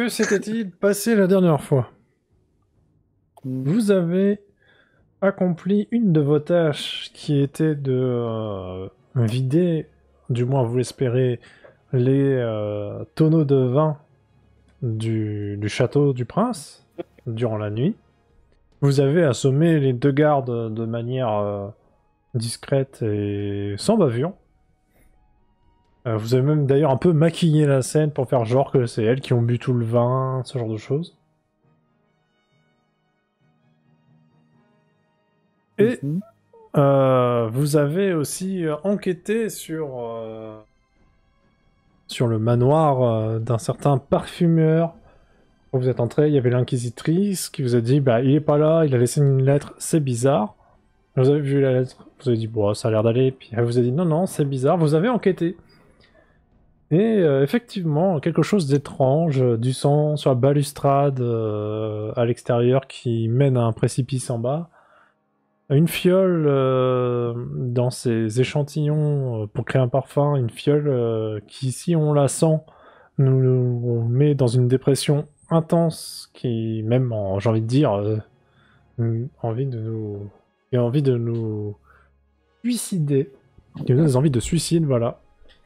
Que s'était-il passé la dernière fois? Vous avez accompli une de vos tâches qui était de vider, du moins vous l'espérez, les tonneaux de vin du château du prince durant la nuit. Vous avez assommé les deux gardes de manière discrète et sans bavure. Vous avez même d'ailleurs un peu maquillé la scène pour faire genre que c'est elles qui ont bu tout le vin, ce genre de choses. Et vous avez aussi enquêté sur le manoir d'un certain parfumeur. Quand vous êtes entré, il y avait l'inquisitrice qui vous a dit bah il est pas là, il a laissé une lettre, c'est bizarre. Vous avez vu la lettre, vous avez dit bon ça a l'air d'aller, puis elle vous a dit non non c'est bizarre, vous avez enquêté. Et effectivement, quelque chose d'étrange, du sang sur la balustrade à l'extérieur qui mène à un précipice en bas. Une fiole dans ces échantillons pour créer un parfum, une fiole qui, si on la sent, nous met dans une dépression intense qui, même, j'ai envie de dire, envie de nous suicider. Qui nous donne des envies de suicide, voilà.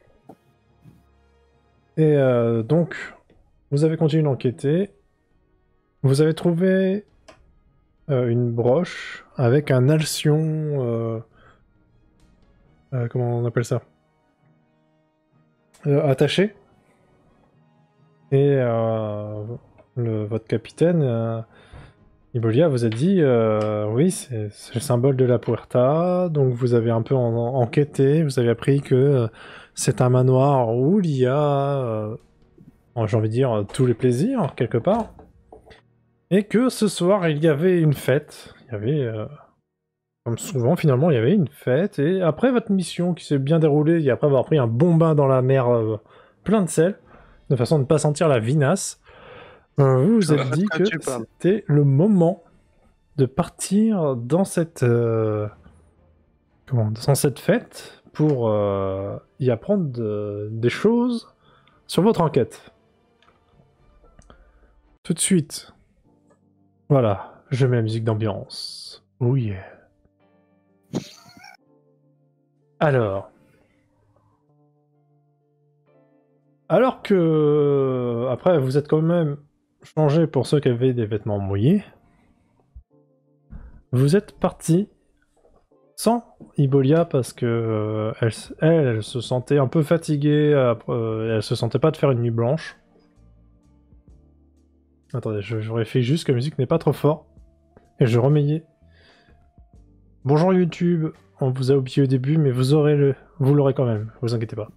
Et donc, vous avez continué d'enquêter. Vous avez trouvé une broche avec un alcyon. Comment on appelle ça? Attaché. Et votre capitaine, Ibolia, vous a dit oui, c'est le symbole de la Puerta. Donc vous avez un peu enquêté. Vous avez appris que c'est un manoir où il y a, j'ai envie de dire, tous les plaisirs, quelque part. Et que ce soir, il y avait une fête. Il y avait, comme souvent, finalement, il y avait une fête. Et après votre mission qui s'est bien déroulée, et après avoir pris un bon bain dans la mer plein de sel, de façon à ne pas sentir la vinasse, vous vous êtes dit que c'était le moment de partir dans cette, dans cette fête pour y apprendre des choses sur votre enquête. Tout de suite. Voilà, je mets la musique d'ambiance. Oh yeah. Alors que après vous êtes quand même changé pour ceux qui avaient des vêtements mouillés, vous êtes parti sans Ibolia parce que elle se sentait un peu fatiguée, elle se sentait pas de faire une nuit blanche. Attendez, je vérifie juste que la musique n'est pas trop fort. Et je remets. Bonjour YouTube, on vous a oublié au début, mais vous l'aurez quand même, vous inquiétez pas.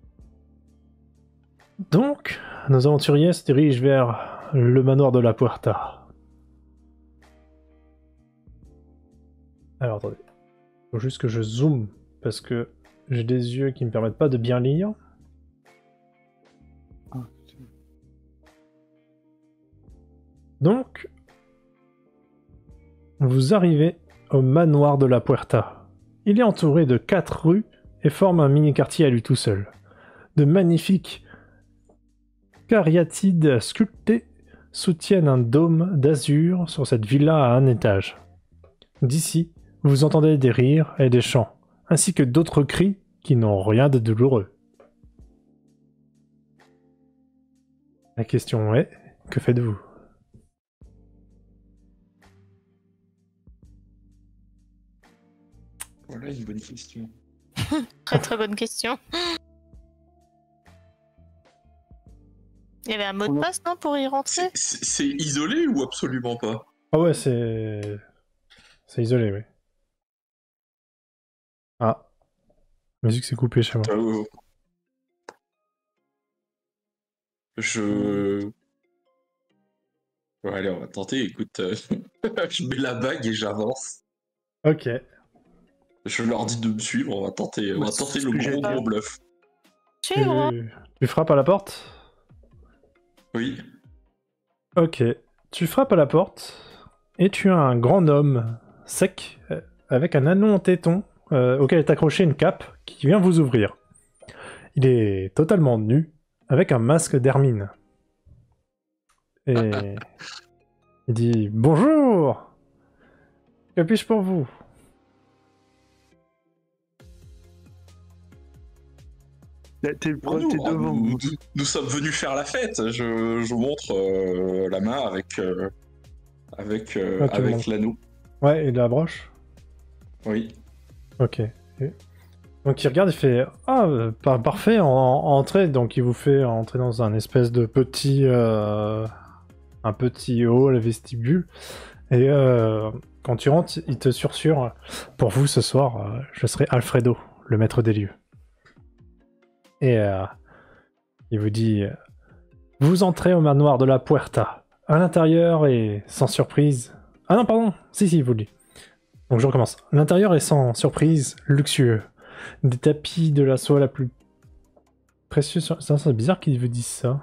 Donc, nos aventuriers se dirigent vers le manoir de la Puerta. Alors attendez, faut juste que je zoome, parce que j'ai des yeux qui me permettent pas de bien lire. Donc, vous arrivez au manoir de la Puerta. Il est entouré de 4 rues et forme un mini-quartier à lui tout seul. De magnifiques cariatides sculptées soutiennent un dôme d'azur sur cette villa à un étage. D'ici, vous entendez des rires et des chants, ainsi que d'autres cris qui n'ont rien de douloureux. La question est, que faites-vous ? Voilà une bonne question. Très très bonne question. Il y avait un mot de passe, non, pour y rentrer? C'est isolé ou absolument pas? Ah ouais, c'est isolé, oui. Ah. La musique s'est coupée chez moi. Ouais, allez, on va tenter, écoute. Je mets la bague et j'avance. Ok. Je leur dis de me suivre, on va tenter le gros bluff. Tu frappes à la porte? Oui. Ok. Tu frappes à la porte et tu as un grand homme sec avec un anneau en téton auquel est accrochée une cape qui vient vous ouvrir. Il est totalement nu avec un masque d'hermine. Et il dit bonjour. Que puis-je pour vous? T'es Nous, devant. nous sommes venus faire la fête. Je vous montre la main avec montres. l'anneau. Ouais, et la broche. Oui. Ok. Donc il regarde, il fait parfait, entrez. Donc il vous fait entrer dans un espèce de petit un petit hall, vestibule. Et quand tu rentres, il te sursure. Pour vous ce soir, je serai Alfredo, le maître des lieux. Et il vous dit vous entrez au manoir de la Puerta. À l'intérieur et sans surprise. Ah non, pardon. Si, il vous le dit. Donc je recommence. L'intérieur est sans surprise, luxueux. Des tapis de la soie la plus précieuse. C'est bizarre qu'ils vous disent ça.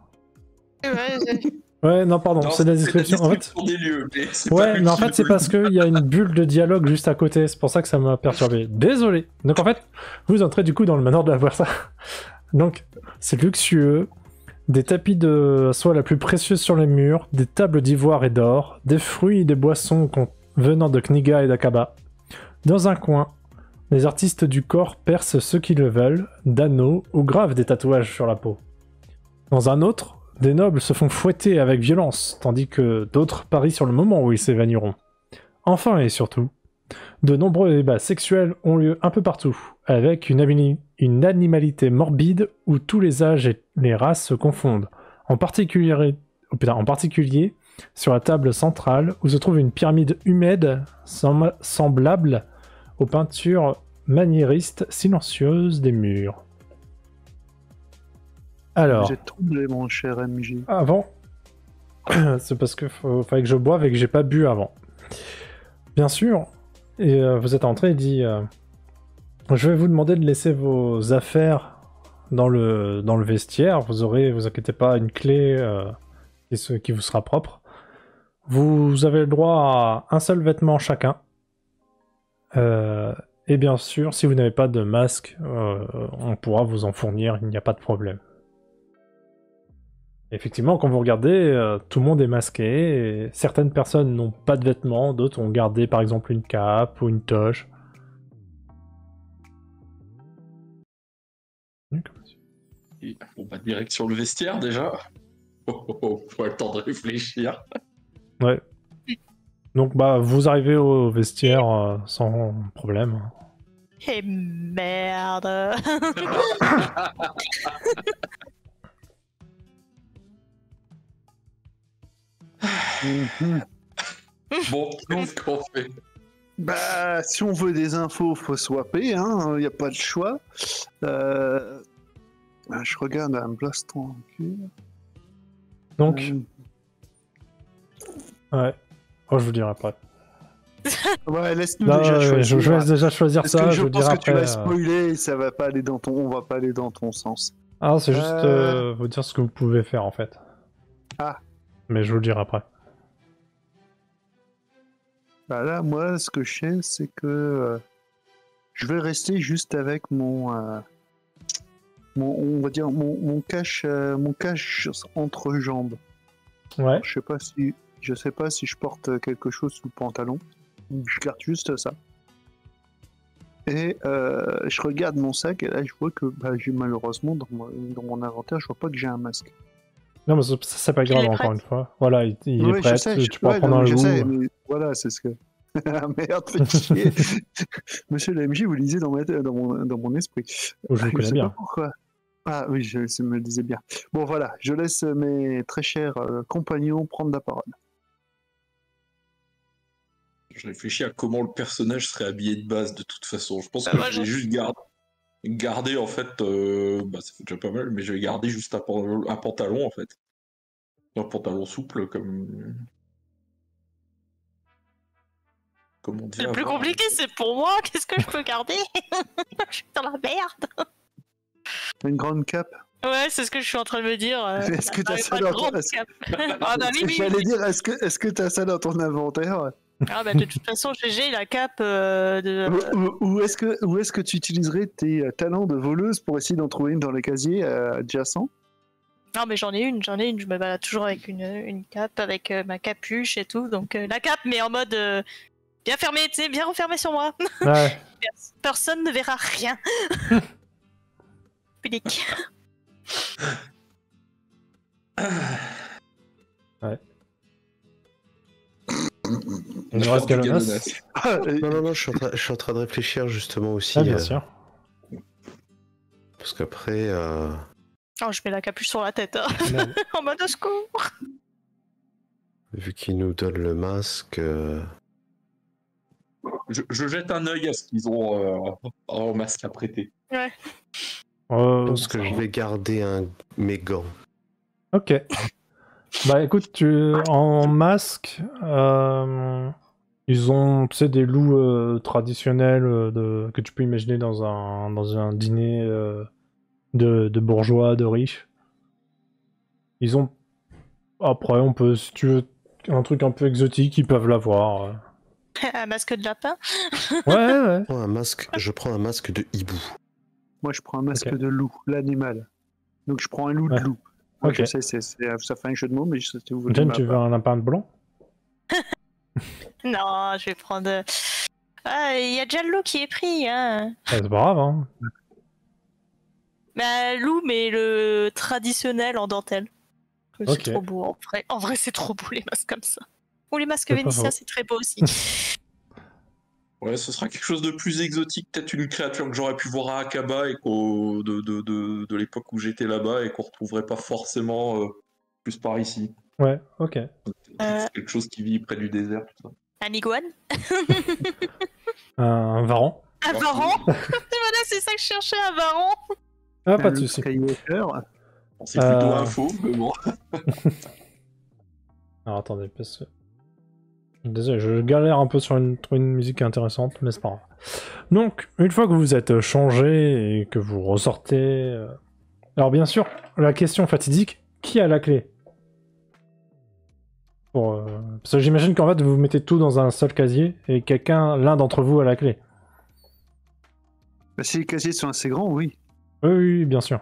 Ouais, non, pardon, c'est la description. En fait, des lieux, ouais, mais en fait, c'est parce qu'il y a une bulle de dialogue juste à côté. C'est pour ça que ça m'a perturbé. Désolé. Donc en fait, vous entrez du coup dans le manoir de la Puerta. Donc, c'est luxueux. Des tapis de soie la plus précieuse sur les murs, des tables d'ivoire et d'or, des fruits et des boissons venant de Kniga et d'Akaba. Dans un coin, les artistes du corps percent ceux qui le veulent, d'anneaux ou gravent des tatouages sur la peau. Dans un autre, des nobles se font fouetter avec violence, tandis que d'autres parient sur le moment où ils s'évanouiront. Enfin et surtout, de nombreux débats sexuels ont lieu un peu partout, avec une animalité morbide où tous les âges et les races se confondent. En particulier, sur la table centrale, où se trouve une pyramide humide semblable aux peintures maniéristes silencieuses des murs. Alors... J'ai troublé, mon cher MJ. Avant, c'est parce que fallait que je boive et que j'ai pas bu avant. Bien sûr, et vous êtes entré, il dit je vais vous demander de laisser vos affaires dans le vestiaire. Vous aurez, vous inquiétez pas, une clé qui vous sera propre. Vous avez le droit à un seul vêtement chacun. Et bien sûr, si vous n'avez pas de masque, on pourra vous en fournir, il n'y a pas de problème. Effectivement, quand vous regardez, tout le monde est masqué, et certaines personnes n'ont pas de vêtements, d'autres ont gardé par exemple une cape ou une toche. Et, bon, bah, direction le vestiaire déjà. Faut le temps de réfléchir. Ouais. Donc bah vous arrivez au vestiaire sans problème. Et merde. Bon, qu'est-ce qu'on fait? Bah, si on veut des infos, faut swapper, hein, y a pas de choix. Je regarde un blast tranquille. Donc, ouais. Oh, je vous dirai après. Ouais, laisse-nous Là, déjà choisir. je laisse déjà choisir parce ça, que je vous pense dirai que tu après. vas spoiler et ça va pas aller dans ton... on va pas aller dans ton sens. Ah, c'est juste vous dire ce que vous pouvez faire en fait. Ah. Mais je vous le dirai après. Bah là, moi, ce que je sais, c'est que je vais rester juste avec mon on va dire mon cache entre jambes. Ouais. Je sais pas si je porte quelque chose sous le pantalon. Je garde juste ça. Et je regarde mon sac et là je vois que j'ai malheureusement dans mon inventaire, je vois pas que j'ai un masque. Non, mais ça c'est pas grave encore une fois. Voilà, il Ouais, est prêt. Tu peux en prendre un je bout. sais, mais voilà, c'est ce que. Ah merde, fais chier. Monsieur le MJ, vous lisez dans mon esprit. Je vous connais sais bien. pas pourquoi. Ah oui, je me le disais bien. Bon voilà, je laisse mes très chers compagnons prendre la parole. Je réfléchis à comment le personnage serait habillé de base de toute façon. Je pense que je vais juste garder en fait, ça fait déjà pas mal, mais je vais garder juste un pantalon en fait. Un pantalon souple comme on dit. Le plus compliqué, c'est pour moi. Qu'est-ce que je peux garder? Je suis dans la merde. Une grande cape. Ouais, c'est ce que je suis en train de me dire. Est-ce que t'as ça dans ton J'allais dire, est-ce que t'as ça dans ton inventaire? Ah bah de toute façon, j'ai la cape de... Ou est-ce que tu utiliserais tes talents de voleuse pour essayer d'en trouver une dans les casiers adjacents? Non, mais j'en ai une. Je me balade toujours avec une cape, avec ma capuche et tout. Donc la cape, mais en mode bien fermée, tu sais, bien refermée sur moi. Ouais. Personne ne verra rien. Pudique. Ouais. Il nous reste Galonas. Non, je suis en train de réfléchir justement aussi. Ah, bien sûr. Parce qu'après... Oh, je mets la capuche sur la tête. Hein. En mode au secours. Vu qu'il nous donne le masque... Je jette un œil à ce qu'ils ont en masque à prêter. Ouais. Je pense que je vais garder mes gants. Ok. Bah écoute, en masque, ils ont, tu sais, des loups traditionnels que tu peux imaginer dans un dîner de bourgeois, de riches. Ils ont... Après, on peut, si tu veux, un truc un peu exotique, ils peuvent l'avoir. Un masque de lapin. Ouais. Je prends un masque de hibou. Moi, je prends un masque de loup, l'animal. Donc, je prends un loup de loup. Moi, Ok. je sais, ça fait un jeu de mots, mais je sais que vous Jen, tu veux un lapin de blanc? Non, je vais prendre... Ah, il y a déjà le loup qui est pris, hein. C'est pas grave, hein. Bah, loup, mais le traditionnel en dentelle. C'est Ok. trop beau, en vrai. En vrai, c'est trop beau, les masques comme ça. Ou les masques C'est pas vénitiens, faux. c'est très beau aussi. Ouais, ce sera quelque chose de plus exotique, peut-être une créature que j'aurais pu voir à Akaba et de l'époque où j'étais là-bas et qu'on retrouverait pas forcément plus par ici. Ouais, ok. C'est quelque chose qui vit près du désert, tout ça. Un iguane. Un varan. Un varan. Voilà, c'est ça que je cherchais, un varan. Ah, pas de Luke soucis. Skywalker. Bon, c'est plutôt un faux, mais bon. Alors attendez, parce que... Désolé, je galère un peu sur trouver une musique intéressante, mais c'est pas grave. Donc, une fois que vous êtes changé et que vous ressortez... Alors bien sûr, la question fatidique, qui a la clé? Parce que j'imagine qu'en fait, vous mettez tout dans un seul casier et l'un d'entre vous a la clé. Bah, si les casiers sont assez grands, oui. Oui, bien sûr.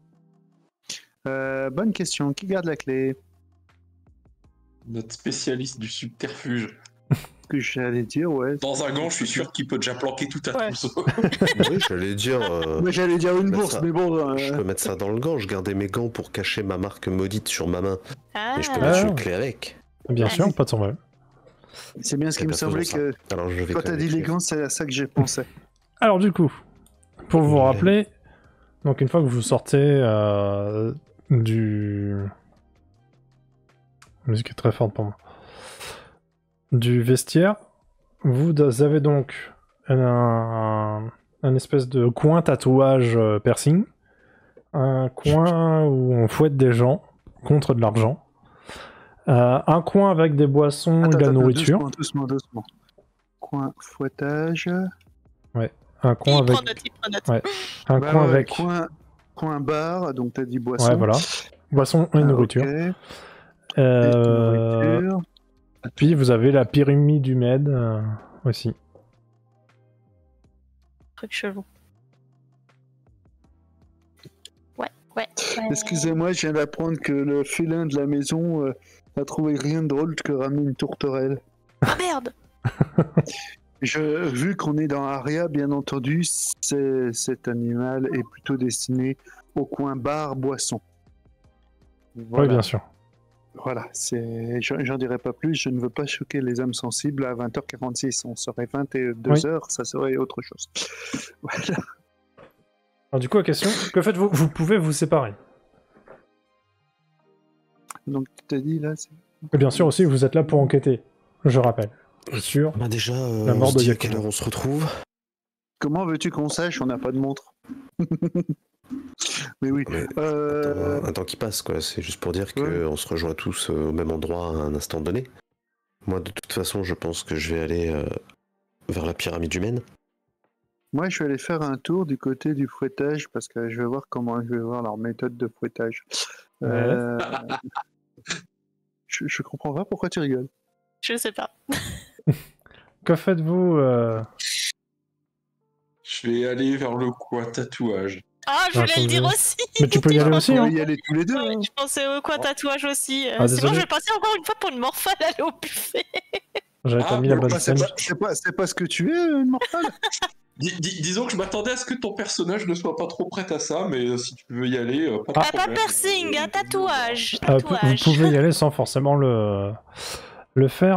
Bonne question. Qui garde la clé? Notre spécialiste du subterfuge. Ce que j'allais dire, ouais. Dans un gant, je suis sûr qu'il peut déjà planquer tout à trousseau. Oui, j'allais dire... Moi, j'allais dire une bourse, mais bon. Je peux mettre ça dans le gant. Je gardais mes gants pour cacher ma marque maudite sur ma main. Ah. Mais je peux mettre une clé avec. Bien sûr, pas de problème. C'est bien ce qui me semblait que Alors, je vais quand t'as dit les gants, c'est à ça que j'ai pensé. Alors du coup, pour vous rappeler, donc une fois que vous sortez du... La musique est très forte pour moi. Du vestiaire, vous avez donc un espèce de coin tatouage piercing, un coin où on fouette des gens contre de l'argent, un coin avec des boissons et de la nourriture. Doucement. Coin fouettage. Ouais. Un coin Il avec... prend note. Ouais. Un Bah coin ouais, avec... Coin bar, donc t'as dit boisson. Ouais, voilà. Boisson et nourriture. Ok. Et nourriture. Puis vous avez la pyramide humaine aussi. Truc chelou. Ouais. Excusez-moi, je viens d'apprendre que le félin de la maison a trouvé rien de drôle que ramener une tourterelle. Ah merde. Vu qu'on est dans Aria, bien entendu, cet animal est plutôt destiné au coin bar boisson. Voilà. Oui, bien sûr. Voilà, j'en dirai pas plus, je ne veux pas choquer les âmes sensibles à 20h46, on serait 22h, ça serait autre chose. Voilà. Alors du coup, la question, que faites-vous? Vous pouvez vous séparer. Donc tu t'as dit là, Et bien sûr aussi, vous êtes là pour enquêter, je rappelle. Sur Bah déjà, la mort on se de dit à Yakumo. quelle heure on se retrouve. Comment veux-tu qu'on sache, on n'a pas de montre. Mais oui. Mais un temps qui passe, quoi. C'est juste pour dire qu'on se rejoint tous au même endroit à un instant donné. Moi, de toute façon, je pense que je vais aller vers la pyramide humaine. Moi, je vais aller faire un tour du côté du fouettage parce que je vais voir leur méthode de fouettage. Je comprends pas pourquoi tu rigoles. Je sais pas. Que faites-vous Je vais aller vers le coin tatouage. Ah, je voulais le dire Attendez. aussi. Mais tu peux y aller aussi, On hein. va y aller tous les deux. Ouais, hein. je pensais au coin tatouage aussi. Ah, Sinon, désolé. je vais passer encore une fois pour une morphale aller au buffet. J'avais pas mis la bon, bonne bah, scène. C'est pas ce que tu es, une morphale. Disons que je m'attendais à ce que ton personnage ne soit pas trop prêt à ça, mais si tu veux y aller, pas de Ah, pas problème. piercing, un tatouage. Vous Tatouage. pouvez y aller sans forcément le faire.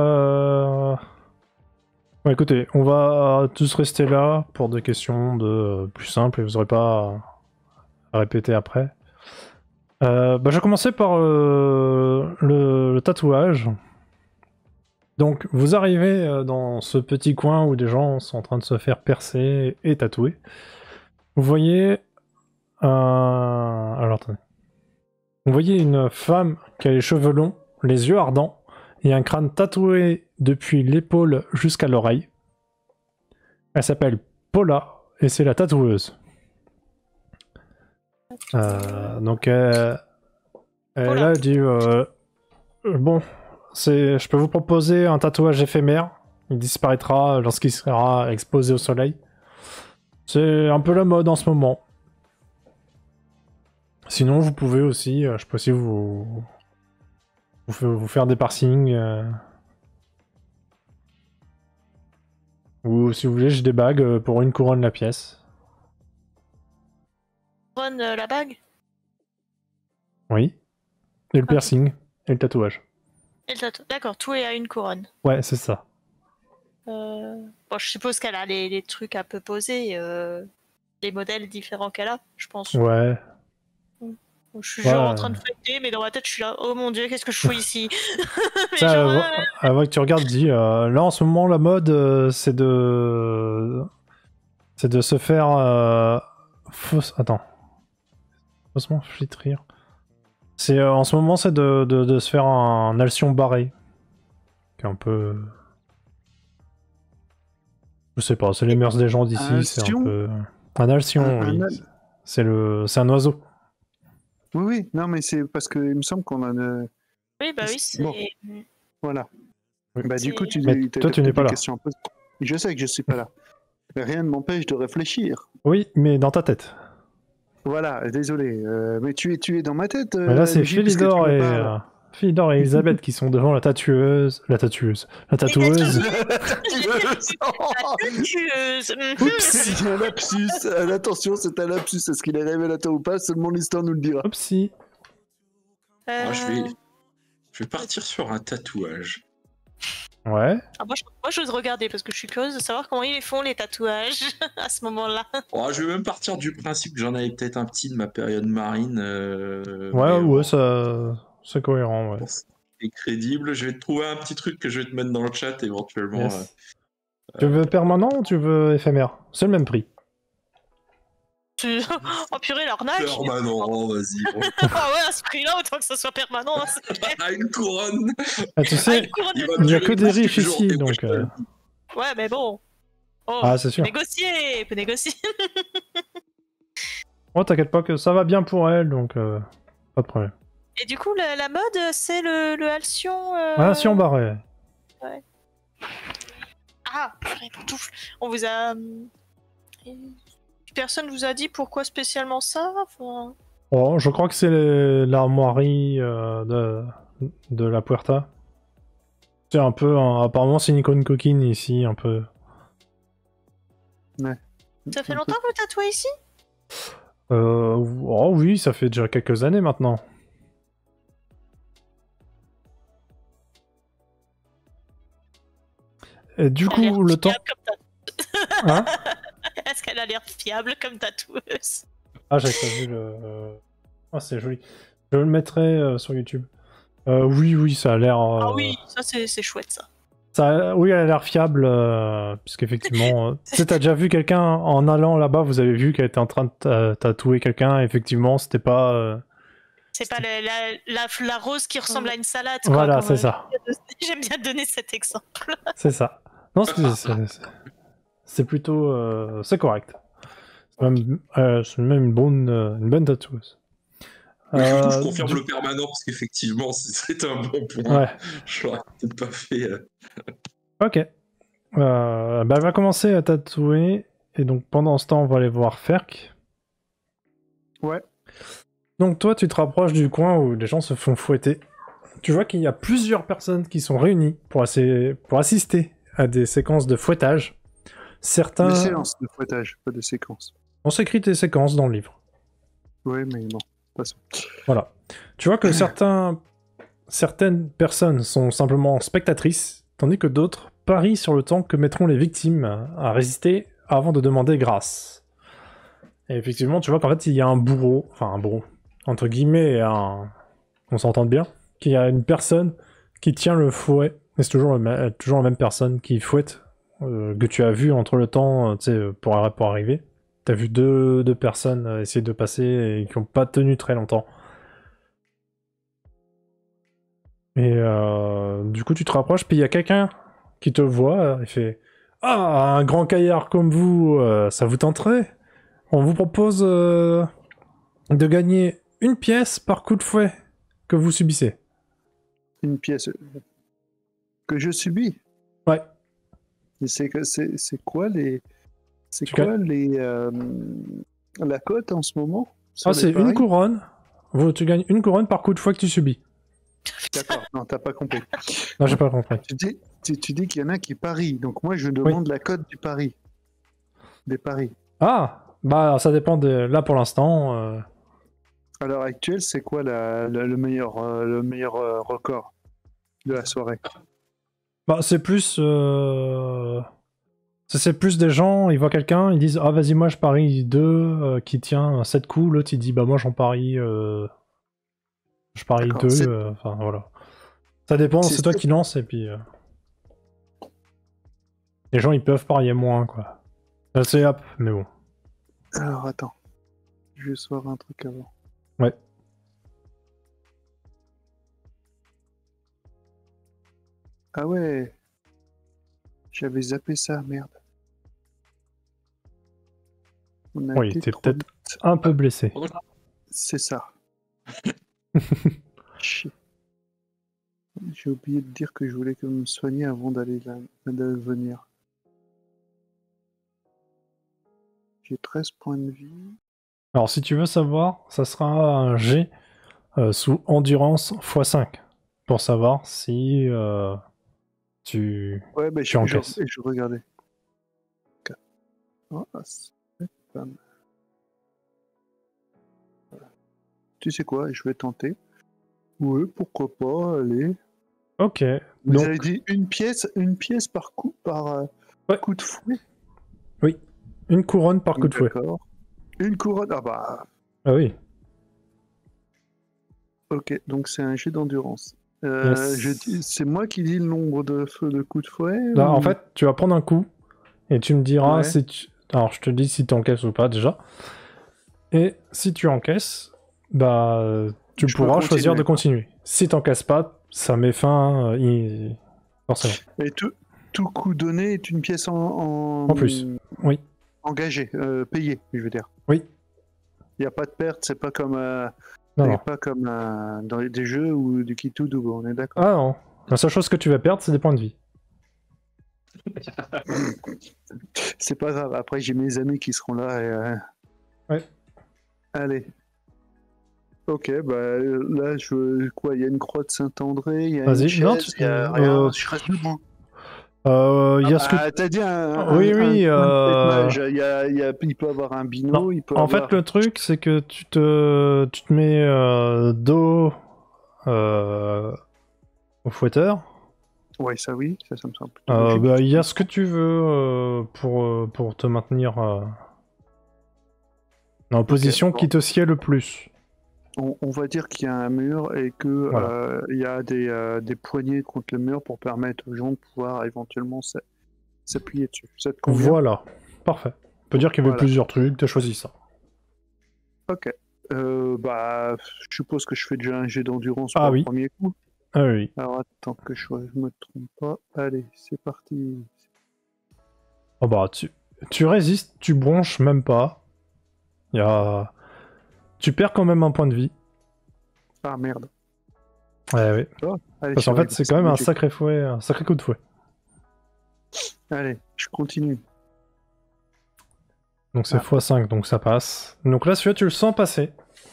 Bon, écoutez, on va tous rester là pour des questions de plus simples et vous n'aurez pas à répéter après. Je vais commencer par le tatouage. Donc, vous arrivez dans ce petit coin où des gens sont en train de se faire percer et tatouer. Vous voyez alors, attendez. Vous voyez une femme qui a les cheveux longs, les yeux ardents, et un crâne tatoué depuis l'épaule jusqu'à l'oreille. Elle s'appelle Paula, et c'est la tatoueuse. Donc, elle a dit bon, je peux vous proposer un tatouage éphémère. Il disparaîtra lorsqu'il sera exposé au soleil. C'est un peu la mode en ce moment. Sinon, vous pouvez aussi, je peux aussi vous faire des piercings. Ou si vous voulez, j'ai des bagues pour une couronne la pièce. Couronne la bague. Oui. Et le piercing. Et le tatouage. Et le tatouage. D'accord, tout est à une couronne. Ouais, c'est ça. Bon, je suppose qu'elle a les trucs un peu posés, les modèles différents qu'elle a, je pense. Ouais. Je suis genre en train de fêter, mais dans ma tête, je suis là, oh mon dieu, qu'est-ce que je fous ici? Ça, avant que tu regardes, dis, là en ce moment, la mode, c'est de se faire faussement flétrir. C'est en ce moment, c'est de se faire un alcyon barré. Qui est un peu. Je sais pas, c'est les mœurs des gens d'ici, c'est un peu. Un alcyon, oui. C'est un oiseau. Oui, non, mais c'est parce qu'il me semble qu'on en a. Oui, bah oui, c'est. Bon. Voilà. Bah, du coup, toi, tu n'es pas là. Je sais que je suis pas là. Mais rien ne m'empêche de réfléchir. Oui, mais dans ta tête. Voilà, désolé. Mais tu es dans ma tête. Mais là, c'est Philidor et Elisabeth qui sont devant la tatoueuse. La tatoueuse. Oups, Oups. il y a un lapsus. Attention, c'est un lapsus. Est-ce qu'il est révélateur ou pas? Seulement l'histoire nous le dira. Oupsie. Moi, je vais partir sur un tatouage. Ouais. Ah, moi, j'ose regarder parce que je suis curieuse de savoir comment ils font les tatouages à ce moment-là. Oh, je vais même partir du principe que j'en avais peut-être un petit de ma période marine. Ouais, ça, c'est cohérent, ouais. C'est crédible. Je vais te trouver un petit truc que je vais te mettre dans le chat éventuellement. Yes. Tu veux permanent ou tu veux éphémère? C'est le même prix. Oh purée, l'arnaque! Permanent, vas-y. Ah ouais, à ce prix-là, autant que ça soit permanent. Hein, à une couronne. Ah, tu sais, il n'y a que des riches ici, donc. Ouais, mais bon. Oh, ah, c'est sûr. Peut négocier. Oh, t'inquiète pas que ça va bien pour elle, donc pas de problème. Et du coup, la mode, c'est le alcyon. Alcyon barré. Ouais. Ah, purée, pantoufle. On vous a. Personne vous a dit pourquoi spécialement ça? Enfin... Oh, je crois que c'est l'armoirie de la Puerta. C'est un peu. Apparemment, c'est une icône coquine ici, un peu. Ouais. Ça fait longtemps que vous tatouez ici? Oh oui, ça fait déjà quelques années maintenant. Et du coup, le temps. Hein? Est-ce qu'elle a l'air fiable comme tatoueuse? Ah, j'avais pas vu le. Ah, c'est joli. Je le mettrai sur YouTube. Oui, ça a l'air. Ah oui, ça c'est chouette ça. Oui, elle a l'air fiable, puisqu'effectivement. Tu sais, t'as déjà vu quelqu'un en allant là-bas, vous avez vu qu'elle était en train de tatouer quelqu'un, effectivement, c'était pas. C'est pas la rose qui ressemble à une salade. Quoi, voilà, c'est ça. J'aime bien donner cet exemple. C'est ça. Non, c'est plutôt. C'est correct. C'est même une bonne tatoueuse. Je confirme le permanent parce qu'effectivement, c'est un bon point. Ouais. Je l'aurais peut-être pas fait. Ok. Elle va commencer à tatouer. Et donc pendant ce temps, on va aller voir Ferk. Ouais. Donc toi, tu te rapproches du coin où les gens se font fouetter. Tu vois qu'il y a plusieurs personnes qui sont réunies pour assister à des séquences de fouettage. Certains... Des séances de fouettage, pas des séquences. On s'écrit des séquences dans le livre. Oui, mais bon, passons. Voilà. Tu vois que certaines personnes sont simplement spectatrices, tandis que d'autres parient sur le temps que mettront les victimes à résister avant de demander grâce. Et effectivement, tu vois qu'en fait, il y a un bourreau, entre guillemets, on s'entend bien, qu'il y a une personne qui tient le fouet, et c'est toujours la même personne qui fouette, que tu as vu entre le temps, tu sais, pour arriver. T'as vu deux personnes essayer de passer et qui n'ont pas tenu très longtemps. Et du coup, tu te rapproches, puis il y a quelqu'un qui te voit et fait « Ah, un grand caillard comme vous, ça vous tenterait ? On vous propose de gagner une pièce par coup de fouet que vous subissez. » Une pièce que je subis. Ouais. Et c'est quoi les... C'est quoi la cote en ce moment? C'est une couronne. Tu gagnes une couronne par coup de fouet que tu subis. D'accord, non, t'as pas compris. Non, j'ai pas compris. Tu dis qu'il y en a qui parient, donc moi je demande la cote du pari. Des paris. Ah, bah ça dépend de... Là pour l'instant... À l'heure actuelle, c'est quoi le meilleur record de la soirée? Bah c'est plus... C'est plus des gens, ils voient quelqu'un, ils disent « Ah vas-y, moi je parie 2 qui tient 7 coups », l'autre il dit « Bah moi j'en parie... je parie 2, enfin voilà. » Ça dépend, c'est toi qui lance, et puis... Les gens ils peuvent parier moins, quoi. C'est hop, mais bon. Alors attends, je vais voir un truc avant. Ouais. Ah ouais. J'avais zappé ça, merde. Oui, t'es peut-être un peu blessé. C'est ça. Chier. J'ai oublié de dire que je voulais me soigner avant d'aller venir. J'ai 13 points de vie. Alors si tu veux savoir, ça sera un G sous endurance x5 pour savoir si tu encaisses. Je regardais. Oh, c'est pas mal. Tu sais quoi, je vais tenter. Oui, pourquoi pas, allez. Ok. Vous avez dit une pièce par coup de fouet? Oui, une couronne par coup de fouet. D'accord. Une couronne, ah bah... Ah oui. Ok, donc c'est un jet d'endurance. Yes. C'est moi qui dis le nombre de coups de fouet? Là, en fait, tu vas prendre un coup et tu me diras Ouais. si tu... Alors, je te dis si tu encaisses ou pas, déjà. Et si tu encaisses, bah... Tu pourras choisir de continuer. Si t'encaisses pas, ça met fin, forcément. Et tout coup donné est une pièce en plus, oui. Engagée, payée, je veux dire. Oui. Il n'y a pas de perte, c'est pas comme, pas comme dans des jeux ou du Kitu Double, on est d'accord. Ah non, la seule chose que tu vas perdre, c'est des points de vie. C'est pas grave, après j'ai mes amis qui seront là et... Ouais. Allez. Ok, bah là, il y a une croix de Saint-André, il y a une chaise, il y a rien, je reste debout. T'as dit il peut avoir un bino, non. En fait, le truc, c'est que tu te mets dos au fouetteur. Ouais, ça me semble plutôt bah, il y a ce que tu veux pour te maintenir en position qui te sied le plus. On va dire qu'il y a un mur et que il y a des poignées contre le mur pour permettre aux gens de pouvoir éventuellement s'appuyer dessus. Ça te convient ? Voilà, parfait. On peut dire qu'il y avait plusieurs trucs, t'as choisi ça. Ok. Bah, je suppose que je fais déjà un jet d'endurance pour le premier coup. Ah oui. Alors attends que je me trompe pas. Allez, c'est parti. Oh bah, tu résistes, tu bronches même pas. Tu perds quand même un point de vie. Ah merde. Ouais. Oh, allez, parce qu'en fait, c'est quand même un sacré fouet, un sacré coup de fouet. Allez, je continue. Donc c'est x5, donc ça passe. Donc là, celui-là, tu le sens passer.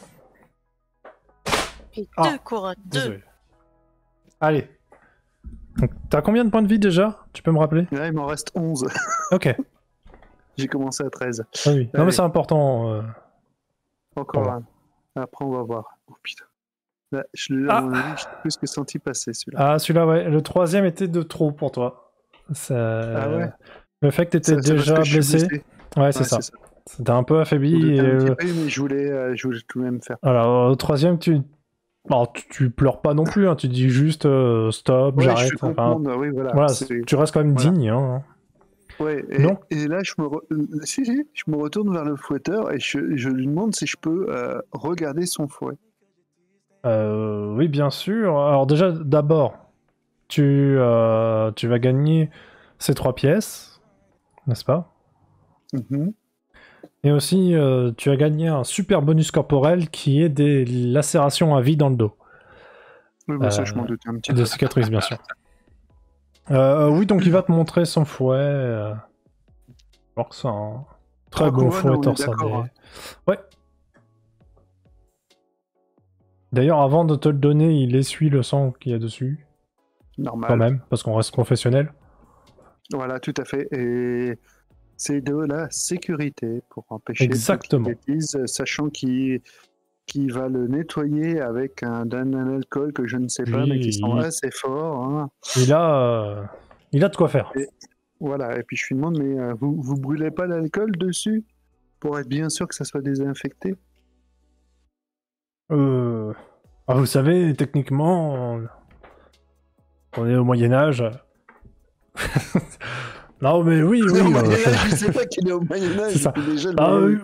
Et Ah, 2 couronnes, 2. Désolé. Allez. Donc, t'as combien de points de vie déjà? Tu peux me rappeler? Là, il m'en reste 11. Ok. J'ai commencé à 13. Ah oui. Non, Allez. mais c'est important. Encore Pardon. un. Après, on va voir. Oh putain. Là, à mon avis, je l'ai plus que senti passer celui-là. Ah, celui-là, ouais. Le troisième était de trop pour toi. Ah ouais. Le fait que t'étais C'est parce déjà que je suis blessé. blessé. Ouais, c'est ça. C'était un peu affaibli. Un Et, petit peu, mais je voulais tout de même faire. alors, au troisième, alors, tu pleures pas non plus. Hein. Tu dis juste stop, Ouais, je j'arrête. fais Enfin, comprendre, oui, voilà. voilà, c'est- tu restes quand même voilà. digne. Hein. Ouais, Non. et là, je me retourne vers le fouetteur et je lui demande si je peux regarder son fouet. Oui, bien sûr. Alors déjà, d'abord, tu vas gagner ces 3 pièces, n'est-ce pas? Mhm. Et aussi, tu as gagné un super bonus corporel qui est des lacérations à vie dans le dos. Oui, bah, ça, je m'en doutais un petit peu. Des cicatrices, bien sûr. Oui, donc il va te montrer son fouet. Alors que c'est un très bon couronne, fouet on est torsadé. d'accord, hein. Ouais. D'ailleurs, avant de te le donner, il essuie le sang qu'il y a dessus, Normal. quand même, parce qu'on reste professionnel. Voilà, tout à fait. Et c'est de la sécurité pour empêcher Exactement. toutes les bêtises, sachant qu'il va le nettoyer avec d'un alcool que je ne sais pas, mais qui sont assez forts. Hein. Il a de quoi faire. Voilà, et puis je lui demande, mais vous brûlez pas l'alcool dessus pour être bien sûr que ça soit désinfecté? Ah, vous savez, techniquement, on est au Moyen-Âge. Non, mais oui, oui. Au Moyen-Âge, je sais pas qu'il est au Moyen-Âge. C'est ça. Déjà, Ah oui,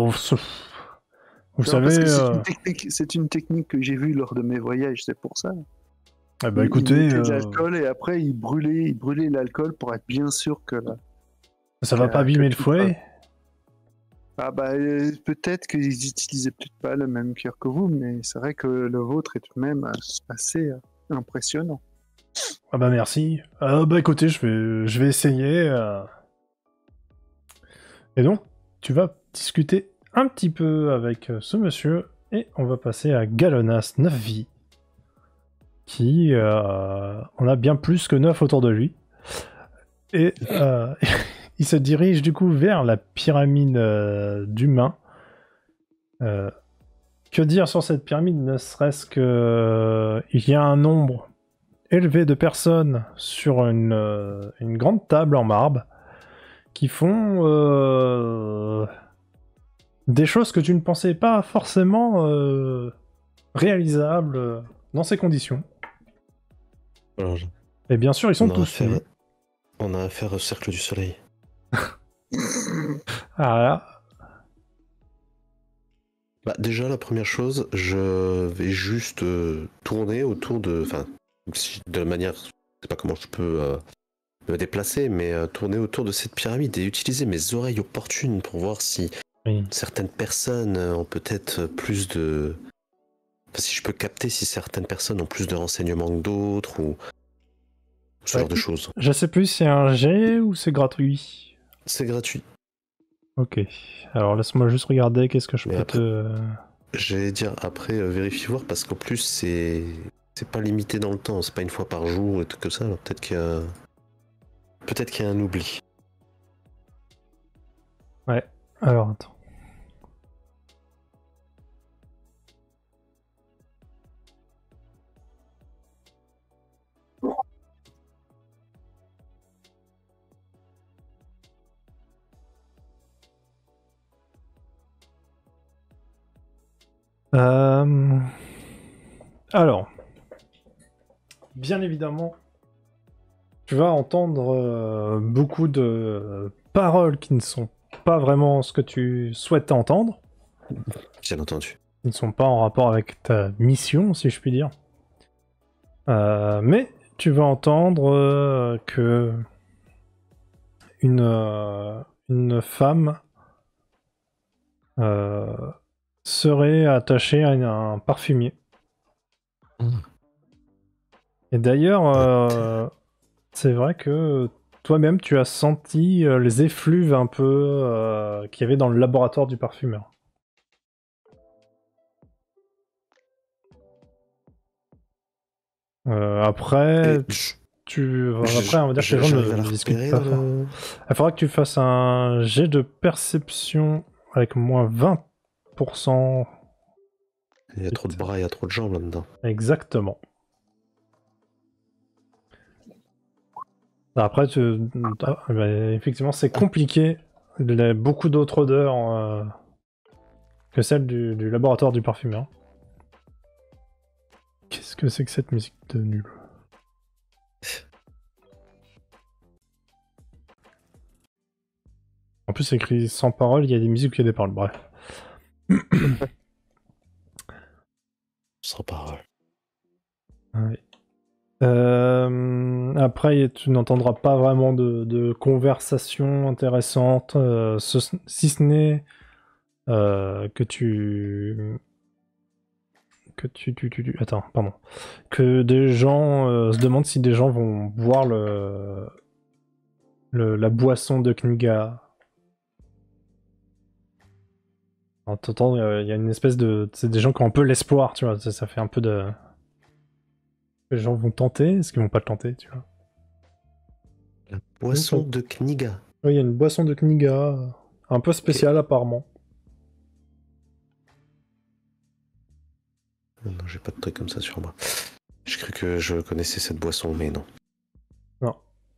vous non, savez. parce que c'est une technique que j'ai vue lors de mes voyages, c'est pour ça. Eh ben, Il écoutez, mettait de l'alcool et après il brûlait l'alcool pour être bien sûr que là. ça va pas abîmer le tout fouet. Ah bah peut-être qu'ils utilisaient peut-être pas le même cuir que vous, mais c'est vrai que le vôtre est tout de même assez impressionnant. Ah bah merci. Bah écoutez, je vais essayer. Et donc, tu vas discuter un petit peu avec ce monsieur et on va passer à Galonas 9 vies, qui en a bien plus que 9 autour de lui. Et il se dirige du coup vers la pyramide d'humains. Que dire sur cette pyramide, ne serait-ce que il y a un nombre élevé de personnes sur une grande table en marbre qui font des choses que tu ne pensais pas forcément réalisables dans ces conditions. Alors, Et bien sûr, ils sont tous nus. on a affaire au cercle du soleil. Ah là. Bah, déjà, la première chose, je vais juste tourner autour de... Enfin, de la manière... Je sais pas comment je peux me déplacer, mais tourner autour de cette pyramide et utiliser mes oreilles opportunes pour voir si certaines personnes ont peut-être plus de... Enfin, si je peux capter si certaines personnes ont plus de renseignements que d'autres ou ce genre de choses. Je sais plus si c'est un jet ou c'est gratuit. C'est gratuit. Ok. Alors laisse-moi juste regarder qu'est-ce que je Mais peux après, te... J'allais dire après vérifier voir parce qu'en plus c'est pas limité dans le temps, c'est pas une fois par jour et tout comme ça, alors peut-être qu'il y a un oubli. Ouais. Alors attends. Alors, bien évidemment, tu vas entendre beaucoup de paroles qui ne sont pas vraiment ce que tu souhaites entendre, Bien entendu. qui ne sont pas en rapport avec ta mission, si je puis dire. Mais tu vas entendre que une femme serait attachée à un parfumier. Et d'ailleurs, c'est vrai que toi-même, tu as senti les effluves un peu qu'il y avait dans le laboratoire du parfumeur. Après, après, on va dire que les gens ne discutent pas fort. Il faudra que tu fasses un jet de perception avec moins 20%. Il y a trop de bras, il y a trop de jambes là-dedans. Exactement. Après, effectivement, c'est compliqué. Il y a beaucoup d'autres odeurs que celle du laboratoire du parfumeur. Qu'est-ce que c'est que cette musique de nul? En plus, c'est écrit sans parole, il y a des musiques où il y a des paroles. Bref. Sans parole. Oui. Après, tu n'entendras pas vraiment de conversation intéressante, si ce n'est que tu... Attends, pardon. Que des gens se demandent si des gens vont boire la boisson de Kniga. T'entends, il y a une espèce de... C'est des gens qui ont un peu l'espoir, tu vois. Ça fait un peu de... Les gens vont tenter, est-ce qu'ils vont pas le tenter, tu vois? La boisson de Kniga. Oui, il y a une boisson de Kniga, un peu spéciale apparemment. Non, j'ai pas de truc comme ça sur moi. J'ai cru que je connaissais cette boisson, mais non. Non.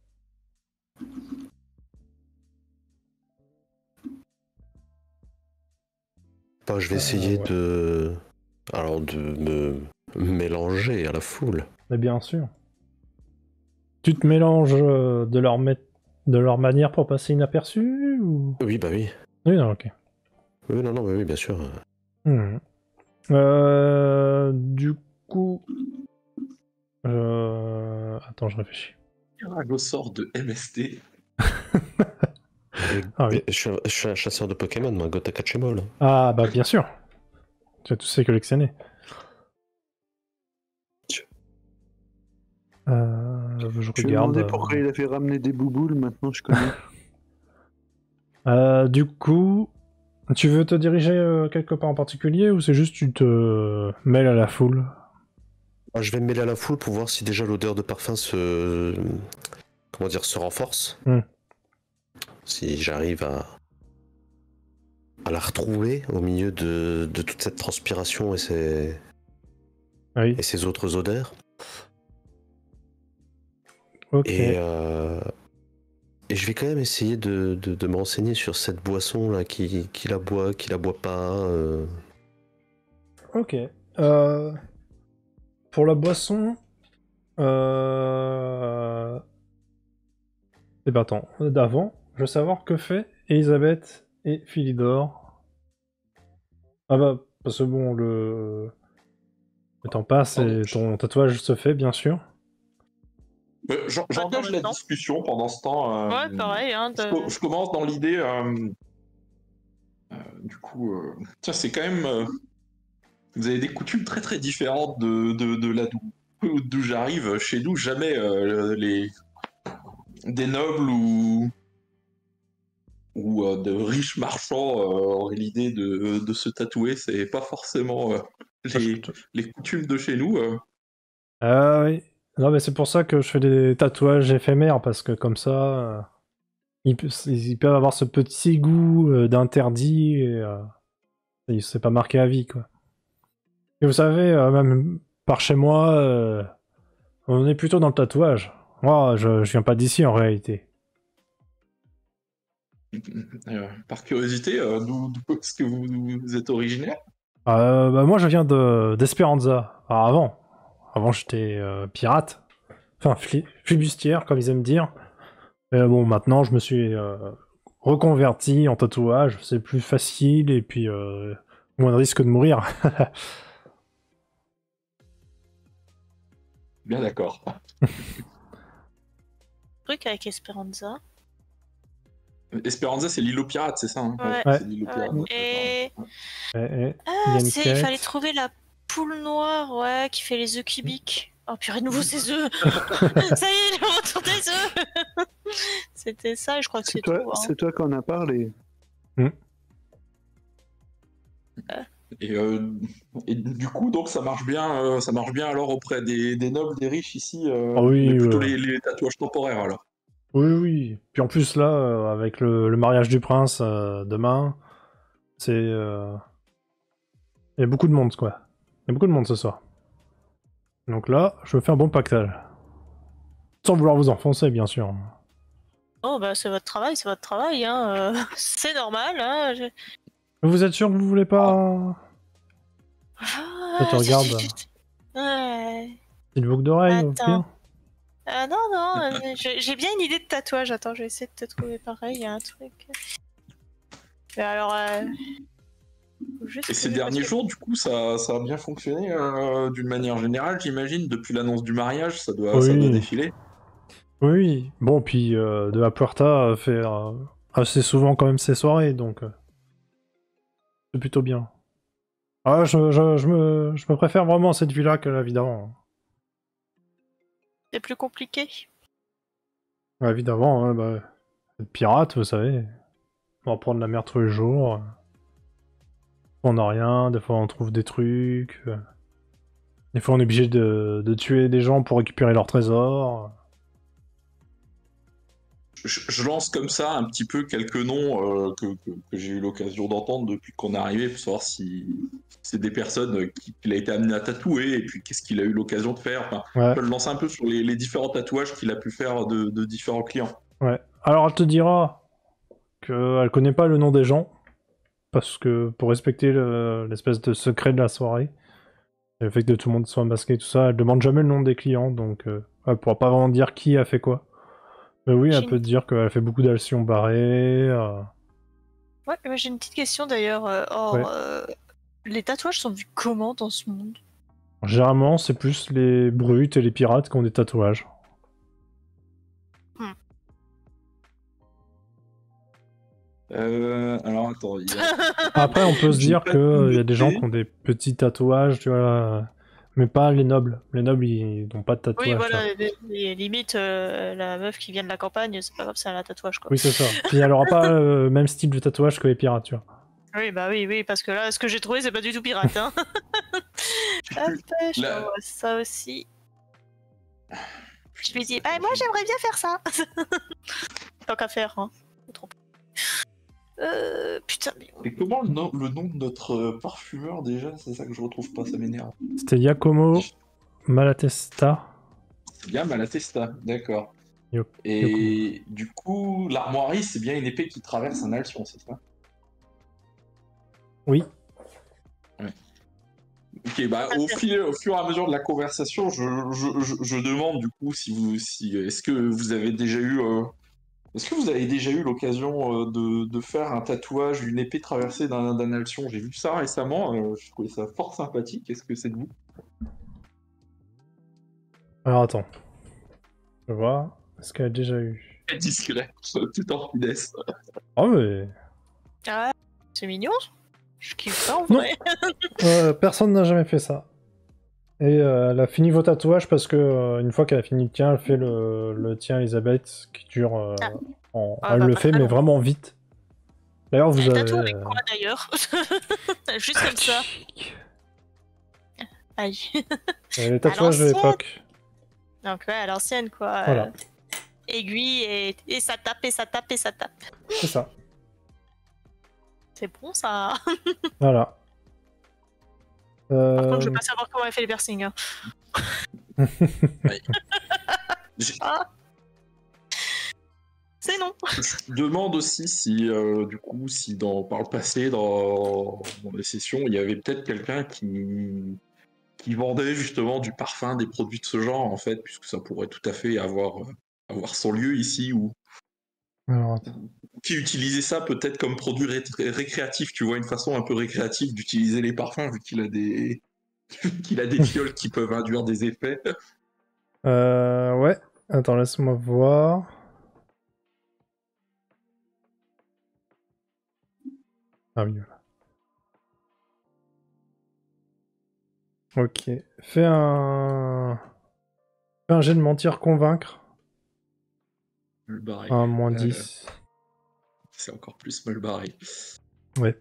Bah, je vais essayer de me mélanger à la foule. Mais bien sûr. Tu te mélanges de leur manière pour passer inaperçu ou... Oui, bah oui. Oui, non, ok. Oui, non, oui, bien sûr. Du coup... Attends, je réfléchis. Un sort de MST. Ah, oui. Je suis un chasseur de Pokémon, moi, Gotakachemol. Ah, bah bien sûr. Tu as tous ces collectionnés. Je Je me regarde. demandais pourquoi il a fait ramener des bouboules, maintenant je connais. Du coup, tu veux te diriger quelque part en particulier ou c'est juste tu te mêles à la foule? Je vais me mêler à la foule pour voir si déjà l'odeur de parfum se renforce. Si j'arrive à la retrouver au milieu de toute cette transpiration et ces autres odeurs. Ok. Et je vais quand même essayer de me renseigner sur cette boisson là, qui la boit pas. Ok. Pour la boisson, attends, d'avant, je veux savoir que fait Elisabeth et Philidor. Ah bah, parce que bon, le temps passe et ton tatouage se fait, bien sûr. J'engage la discussion pendant ce temps. Ouais, pareil. Je commence dans l'idée. Du coup, tiens, c'est quand même. Vous avez des coutumes très très différentes de là d'où j'arrive. Chez nous, jamais des nobles ou de riches marchands auraient l'idée de se tatouer. C'est pas forcément les coutumes de chez nous. Ah oui. Non, mais c'est pour ça que je fais des tatouages éphémères, parce que comme ça, ils peuvent avoir ce petit goût d'interdit et c'est pas marqué à vie, quoi. Et vous savez, même par chez moi, on est plutôt dans le tatouage. Moi, je viens pas d'ici en réalité. Par curiosité, d'où est-ce que vous êtes originaire? Bah moi, je viens d'Esperanza. Alors, avant j'étais pirate. Enfin, flibustière, comme ils aiment dire. Mais bon, maintenant, je me suis reconverti en tatouage. C'est plus facile et puis moins de risque de mourir. Bien d'accord. Truc avec Esperanza. Esperanza, c'est l'île aux pirates, c'est ça, hein? Ouais. C'est l'île aux pirates. Il fallait trouver la poule noire, ouais, qui fait les œufs cubiques. Oh purée, de nouveau ces œufs. Ça y est, le retour des œufs. C'était ça, et je crois que C'est c'est toi, tout. Hein. c'est toi qui en as parlé. Et du coup, donc ça marche bien alors auprès des nobles, des riches ici, Ah oui, mais plutôt ouais. les tatouages temporaires alors. Oui, oui. Puis en plus, là, avec le mariage du prince demain, c'est. Il y a beaucoup de monde, quoi. Il y a beaucoup de monde ce soir. Donc là, je me fais un bon pactage. Sans vouloir vous enfoncer, bien sûr. Oh, bah, c'est votre travail, hein. C'est normal, hein. Vous êtes sûr que vous voulez pas. Je te regarde. Ouais. Petite boucle d'oreille, au Attends. pire. Ah non, non, j'ai bien une idée de tatouage. Attends, je vais essayer de te trouver pareil, il y a un truc. Mais alors, faut juste Et ces que- derniers parce que- jours, du coup, ça a bien fonctionné d'une manière générale, j'imagine. Depuis l'annonce du mariage, ça doit Oui. défiler. Oui. Bon, puis de la Puerta fait assez souvent quand même ses soirées, donc c'est plutôt bien. Ah, je me préfère vraiment cette vie-là que la vie d'avant. C'est plus compliqué. La vie d'avant, hein, bah, être pirate, vous savez. On va prendre la mer tous les jours. On n'a rien, des fois on trouve des trucs. Des fois on est obligé de tuer des gens pour récupérer leurs trésors. Je lance comme ça un petit peu quelques noms que j'ai eu l'occasion d'entendre depuis qu'on est arrivé pour savoir si c'est des personnes qu'il a été amené à tatouer et puis qu'est-ce qu'il a eu l'occasion de faire. Enfin, Ouais, je peux le lancer un peu sur les différents tatouages qu'il a pu faire de différents clients. ouais. Alors elle te dira qu'elle connaît pas le nom des gens, parce que pour respecter l'espèce de secret de la soirée, le fait que tout le monde soit masqué et tout ça, elle demande jamais le nom des clients, donc elle pourra pas vraiment dire qui a fait quoi. Mais oui, elle J'ai peut te dire qu'elle fait beaucoup d'actions barrées. Ouais, mais j'ai une petite question d'ailleurs. Ouais. Les tatouages sont vus comment dans ce monde? Généralement, c'est plus les brutes et les pirates qui ont des tatouages. Alors attends, Après, on peut se J'ai dire pas qu'il y a des gens noté. qui ont des petits tatouages, tu vois, mais pas les nobles. Les nobles, ils n'ont pas de tatouage. Oui, tu vois. voilà, limite, la meuf qui vient de la campagne, c'est pas grave, c'est un tatouage quoi. Oui, c'est ça. Puis elle aura pas le même style de tatouage que les pirates, tu vois. Oui, bah oui, parce que là, ce que j'ai trouvé, c'est pas du tout pirate, hein. Hop, je Là- t'envoie ça aussi. Je lui dis, moi j'aimerais bien faire ça. Tant qu'à faire, hein. Faut trop. Putain, mais Et comment le nom de notre parfumeur déjà? C'est ça que je retrouve pas, ça m'énerve. C'était Giacomo Malatesta. C'est bien Malatesta, d'accord. Yo- Et du coup, l'armoirie, c'est bien une épée qui traverse un alcyon, c'est ça? Oui. Ok, bah au fur et à mesure de la conversation, je demande du coup est-ce que vous avez déjà eu l'occasion de faire un tatouage, une épée traversée d'un alcyon? J'ai vu ça récemment, je trouvais ça fort sympathique. Est-ce que c'est de vous? Alors attends. Je vais voir. Est-ce qu'elle a déjà eu? Très discret, tout en finesse. Ah mais... Ah, c'est mignon. Je kiffe pas en Non. vrai. Personne n'a jamais fait ça. Et elle a fini vos tatouages parce que une fois qu'elle a fini le tien, elle fait le tien Elisabeth qui dure Ah, elle bah, le pas fait très mais long. vraiment vite. D'ailleurs vous Elle avez... tatoue avec quoi d'ailleurs? Juste comme ça. Aïe. Les tatouages de l'ancienne. l'époque. Donc ouais, à l'ancienne quoi. Voilà. Aiguille et ça tape et ça tape et ça tape. C'est ça. C'est bon ça. Voilà. Par contre, je veux pas savoir comment elle fait les piercings. Hein. Ah. C'est non. Je demande aussi si, du coup, si par le passé, dans les sessions, il y avait peut-être quelqu'un qui vendait justement du parfum, des produits de ce genre, en fait, puisque ça pourrait tout à fait avoir son lieu ici, ou Alors, qui utilisait ça peut-être comme produit récréatif, tu vois, une façon un peu récréative d'utiliser les parfums, vu qu'il a des qu'il a des fioles qui peuvent induire des effets. ouais. Attends, laisse-moi voir. Ah oui, voilà. Ok. Fais un jet de mentir convaincre. Mal barré. Un moins 10. C'est encore plus mal barré. Ouais.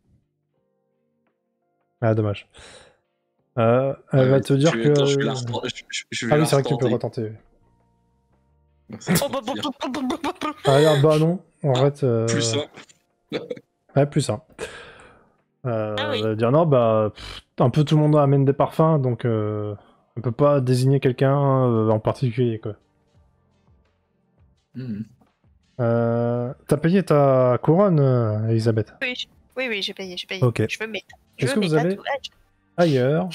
Ah, dommage. Elle va te dire que... Attends, je vais la retenter. Ah oui, c'est vrai que tu peux retenter. C'est Oh, Ah bah non, en fait... plus ça. Ouais, plus ça. oui. Elle va dire non, bah... un peu tout le monde amène des parfums, donc... on peut pas désigner quelqu'un en particulier, quoi. T'as payé ta couronne, Elisabeth? Oui, j'ai payé. Ok. Je veux mes Est-ce que vous allez tatouages. ailleurs?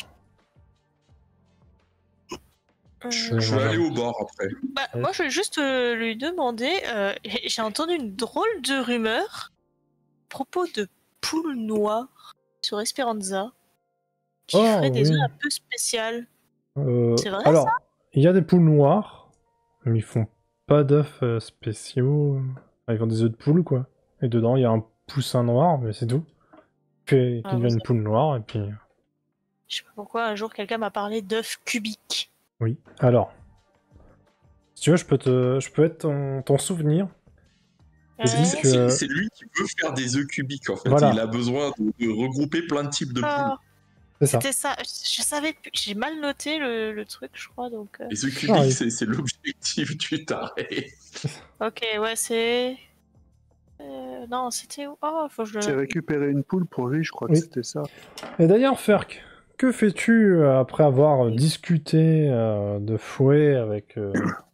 Je vais aller au bar après. Bah, moi, je vais juste lui demander. J'ai entendu une drôle de rumeur à propos de poules noires sur Esperanza qui ferait des œufs un peu spéciales. C'est vrai, alors, ça? il y a des poules noires, mais ils font pas d'œufs spéciaux. Ils font des œufs de poule, quoi. Et dedans, il y a un poussin noir, mais c'est tout. Qui devient une poule noire, et puis... Je sais pas pourquoi, un jour, quelqu'un m'a parlé d'œufs cubiques. Oui, alors... Si tu veux, je peux être ton souvenir. C'est lui qui veut faire des œufs cubiques, en fait. Voilà. Il a besoin de regrouper plein de types de poules. C'était ça. Je savais plus. J'ai mal noté le truc, je crois. Donc, les œufs cubiques, c'est l'objectif du taré. Ok, ouais, c'est... non, c'était où? Oh, faut que je... J'ai récupéré une poule pour lui, je crois que c'était ça. Et d'ailleurs, Ferk, que fais-tu après avoir discuté de fouet avec le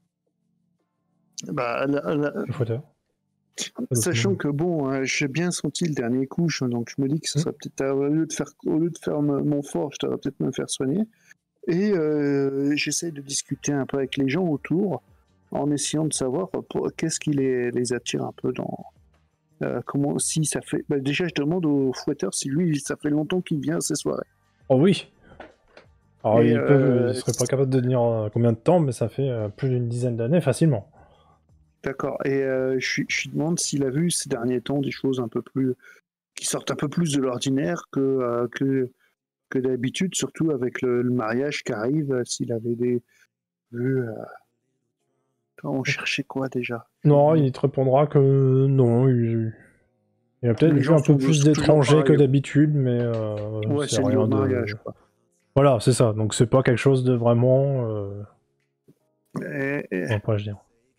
fouetteur? Sachant que bon, j'ai bien senti le dernier coup, donc je me dis que ce serait peut-être au lieu de faire mon fort, je devrais peut-être me faire soigner. Et j'essaie de discuter un peu avec les gens autour, en essayant de savoir qu'est-ce qui les attire un peu dans comment, si ça fait. Bah, déjà, je demande au fouetteur si lui, ça fait longtemps qu'il vient à ces soirées. Oh oui. Alors il serait pas capable de dire combien de temps, mais ça fait plus d'une dizaine d'années facilement. D'accord. Et je lui demande s'il a vu ces derniers temps des choses un peu plus qui sortent un peu plus de l'ordinaire que d'habitude, surtout avec le mariage qui arrive. S'il avait vu. On cherchait quoi déjà? Non, il te répondra que non. Il a peut-être vu un peu plus d'étrangers que d'habitude, mais ouais, c'est rien de mariage, quoi. Voilà, c'est ça. Donc c'est pas quelque chose de vraiment. Comment pourrais-je dire?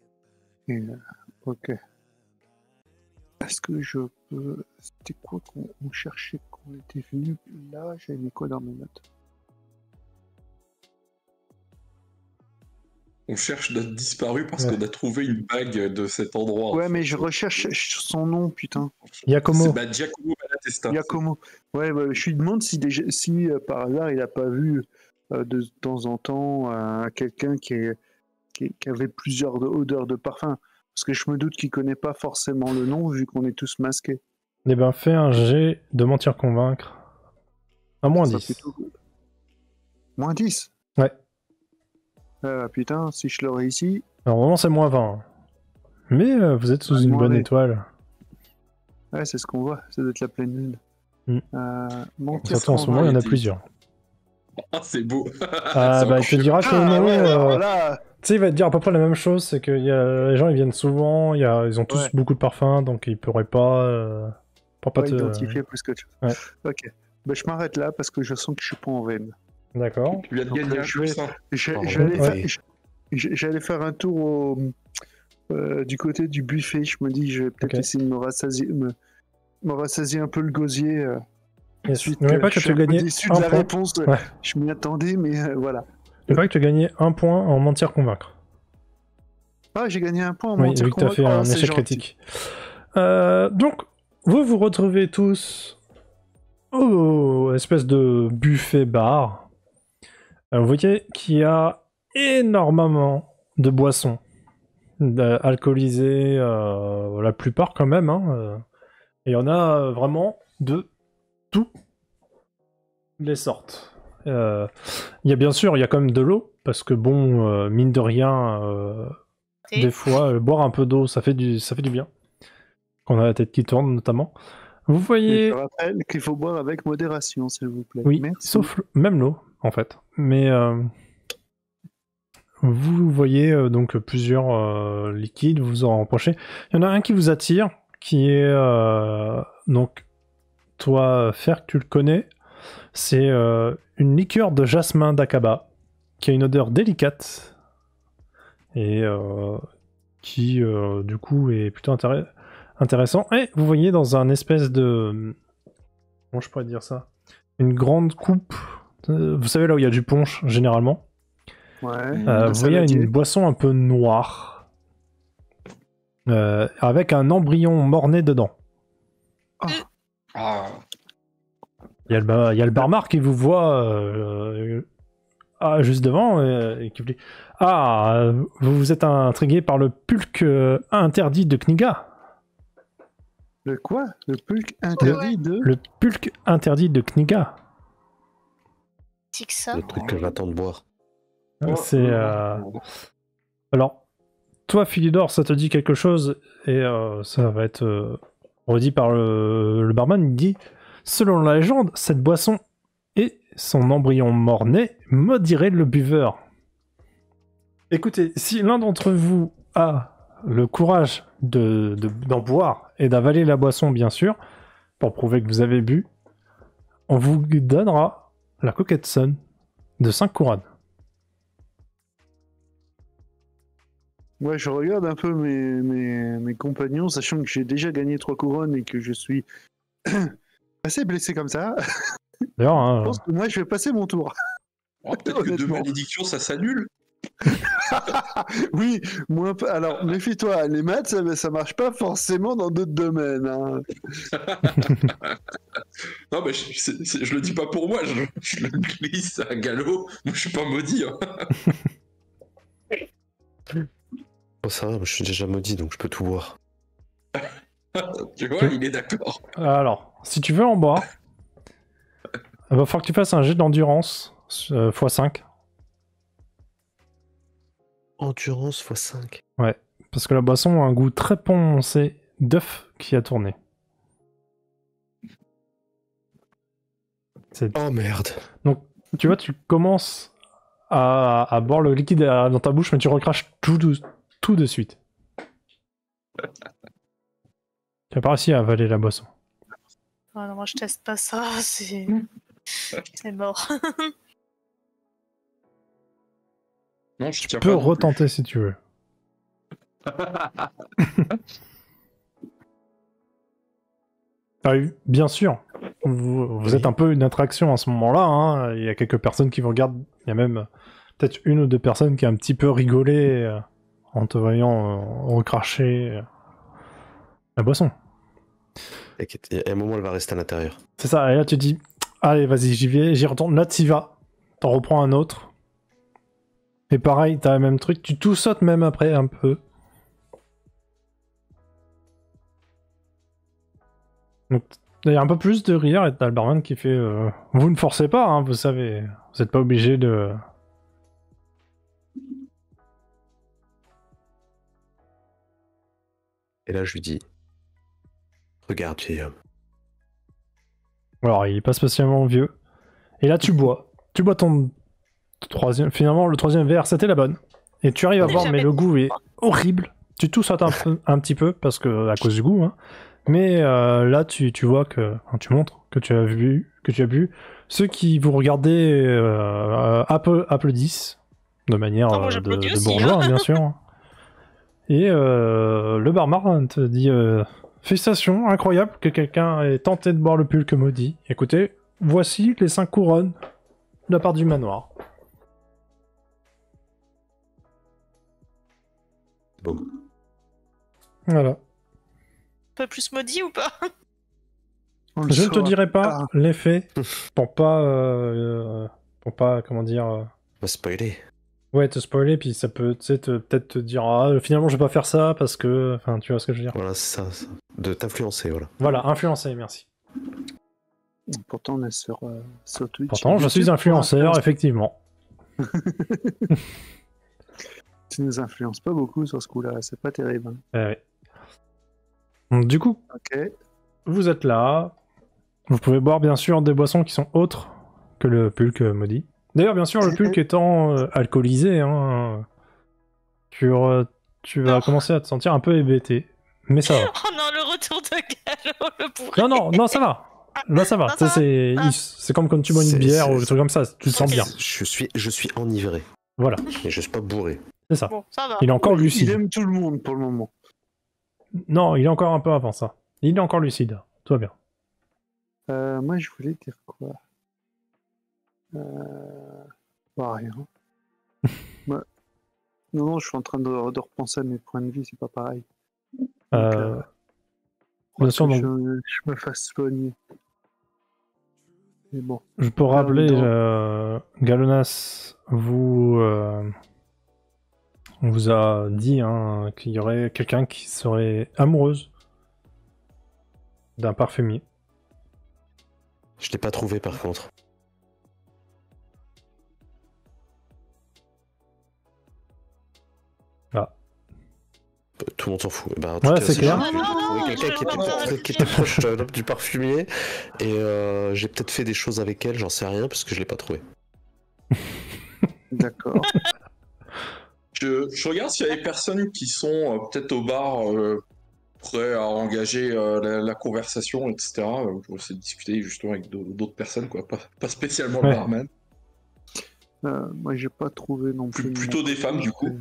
Ok. Est-ce que je peux... C'était quoi qu'on cherchait quand on était venu? Là, j'avais mis quoi dans mes notes? On cherche notre disparu parce qu'on a trouvé une bague de cet endroit. Ouais, mais je recherche son nom, putain. Giacomo. C'est Giacomo Malatesta. Giacomo. Ouais, je lui demande si par hasard il n'a pas vu de temps en temps quelqu'un qui avait plusieurs odeurs de parfum. Parce que je me doute qu'il connaît pas forcément le nom vu qu'on est tous masqués. Eh ben, fais un jet de mentir convaincre. À moins 10. Plutôt... Moins 10? Ouais. Putain, si je l'aurais ici... Alors vraiment c'est moins 20. Mais vous êtes sous une bonne étoile. Ouais, c'est ce qu'on voit. Ça doit être la pleine lune. Surtout en ce moment, il y en a plusieurs. Ah, c'est beau. Bah, il te dira que non. Tu sais, il va te dire à peu près la même chose, c'est que les gens ils viennent souvent, ils ont tous beaucoup de parfums, donc ils pourraient pas identifier plus que chose. Ouais. Ok. Bah, je m'arrête là parce que je sens que je suis pas en veine. D'accord. Tu viens de gagner j'allais faire un tour du côté du buffet. Je me dis, je vais peut-être essayer de me rassasier un peu le gosier. Ensuite, n'oubliez pas que tu as gagné un point. Réponse, je m'y attendais, mais voilà. N'oubliez pas que tu as gagné un point en mentir convaincre. Ah, j'ai gagné un point en mentir convaincre. Oui, vu que tu as fait un échec critique. Donc, vous retrouvez tous au espèce de buffet-bar. Vous voyez qu'il y a énormément de boissons alcoolisées, la plupart quand même. Et il y en a vraiment de toutes les sortes. Il y a bien sûr, il y a quand même de l'eau, parce que bon, mine de rien, des fois, boire un peu d'eau, ça fait du bien. Quand on a la tête qui tourne, notamment. Vous voyez... Je rappelle qu'il faut boire avec modération, s'il vous plaît. Oui, merci. sauf même l'eau, en fait. Mais vous vous voyez donc plusieurs liquides, vous en rapprochez. Il y en a un qui vous attire, qui est donc toi, Fer, tu le connais. C'est une liqueur de jasmin d'Aqaba qui a une odeur délicate et qui du coup est plutôt intéressant. Et vous voyez dans un espèce de... Comment je pourrais dire ça? Une grande coupe. Vous savez là où il y a du punch généralement. Ouais. Vous voyez une boisson un peu noire avec un embryon mort-né dedans. Ah. Il y a le barman qui vous voit juste devant et qui vous dit « Ah, vous êtes intrigué par le pulque interdit de Kniga ?» Le quoi? Le pulque interdit de... Le pulque interdit de Kniga. C'est que ça. Le truc que j'attends de boire. C'est... Alors, toi, Philidor, ça te dit quelque chose et ça va être redit par le barman. Il dit « Selon la légende, cette boisson et son embryon mort-né maudiraient le buveur. » Écoutez, si l'un d'entre vous a le courage d'en boire et d'avaler la boisson, bien sûr, pour prouver que vous avez bu, on vous donnera la coquette Sun de 5 couronnes. Ouais, je regarde un peu mes compagnons, sachant que j'ai déjà gagné 3 couronnes et que je suis assez blessé comme ça. D'ailleurs, Je pense que moi, je vais passer mon tour. Oh, peut-être que 2 malédictions, ça s'annule. Oui, alors méfie-toi, les maths, ça marche pas forcément dans d'autres domaines. Hein. Non, mais je le dis pas pour moi, je le glisse à galop. Moi, je suis pas maudit. Hein. Bon, ça va, moi, je suis déjà maudit, donc je peux tout boire. Tu vois, il est d'accord. alors, si tu veux en boire, il va falloir que tu fasses un jet d'endurance x5. Endurance x5. Ouais, parce que la boisson a un goût très prononcé d'œuf qui a tourné. Oh merde. Donc, tu vois, tu commences à boire le liquide dans ta bouche, mais tu recraches tout de suite. Tu n'as pas réussi à avaler la boisson. Ah non, moi je teste pas ça, c'est mort. Non, je tiens Tu peux pas non retenter si tu veux. Ah oui, bien sûr. Vous êtes un peu une attraction à ce moment-là. Hein. Il y a quelques personnes qui vous regardent. Il y a même peut-être une ou deux personnes qui a un petit peu rigolé en te voyant recracher la boisson. T'inquiète, il y a un moment, elle va rester à l'intérieur. C'est ça. Et là, tu dis, allez, vas-y, j'y vais, j'y retourne. Là, t'y vas. T'en reprends un autre. Et pareil, t'as le même truc. Tu tout sautes même après un peu. Donc, il y a un peu plus de rire et t'as le barman qui fait vous ne forcez pas, hein, vous savez, vous n'êtes pas obligé de... Et là, je lui dis regarde, vieil homme. Alors, il est pas spécialement vieux. Et là, tu bois. Tu bois ton troisième... Finalement, le troisième verre, c'était la bonne. Et tu arrives à voir, mais le goût est horrible. Tu tout sautes un petit peu, parce que à cause du goût, hein. Mais là, tu vois que... Enfin, tu montres que tu as bu. Ceux qui vous regardaient applaudissent, de manière de bourgeois, hein, bien sûr. Et le barman te dit félicitations, incroyable que quelqu'un ait tenté de boire le pulque maudit. Écoutez, voici les 5 couronnes de la part du manoir. Bon. Voilà. Un peu plus maudit ou pas? Je ne te dirai pas l'effet pour pas, comment dire... On va spoiler. Ouais, te spoiler, puis ça peut peut-être te dire ah, finalement je vais pas faire ça parce que... Enfin, tu vois ce que je veux dire. Voilà, c'est ça. De t'influencer, voilà. Voilà, influencer, merci. Pourtant, on est sur Twitch. Pourtant, je suis influenceur, effectivement. Tu nous influences pas beaucoup sur ce coup-là, c'est pas terrible. Ouais. Donc, du coup, Ok. vous êtes là. Vous pouvez boire bien sûr des boissons qui sont autres que le pulque maudit. D'ailleurs, bien sûr, le pulque étant alcoolisé, hein, tu vas commencer à te sentir un peu hébété. Mais ça va. Oh non, le retour de Gallo, le bourré. Non, ça va. Là, ça va. Non, ça va. C'est comme quand tu bois une C'est- bière c'est- ou des trucs comme ça. Tu te sens Ok. bien. Je suis enivré, Voilà, mais je suis pas bourré. c'est ça. Bon, ça va. Il est encore Il lucide. aime tout le monde pour le moment. Non, il est encore un peu avant ça. Il est encore lucide. Tout va bien. Moi, je voulais dire quoi rien. Moi- Non, je suis en train de repenser à mes points de vie, c'est pas pareil. Euh, Bien sûr, Que donc, je me fasse soigner. Mais bon. je peux rappeler, non. Galonas on vous a dit hein, qu'il y aurait quelqu'un qui serait amoureuse d'un parfumier. Je l'ai pas trouvé par contre. Tout le monde s'en fout. Eh ben, en tout Ouais, cas, c'est si clair. j'ai trouvé quelqu'un qui était proche du parfumier et j'ai peut-être fait des choses avec elle, j'en sais rien parce que je l'ai pas trouvé. D'accord. Je regarde s'il y a des personnes qui sont peut-être au bar prêts à engager la conversation, etc. Je vais essayer de discuter justement avec d'autres personnes, quoi. Pas spécialement le Ouais. barman. Moi, j'ai pas trouvé non plus. Plutôt des femmes, du coup.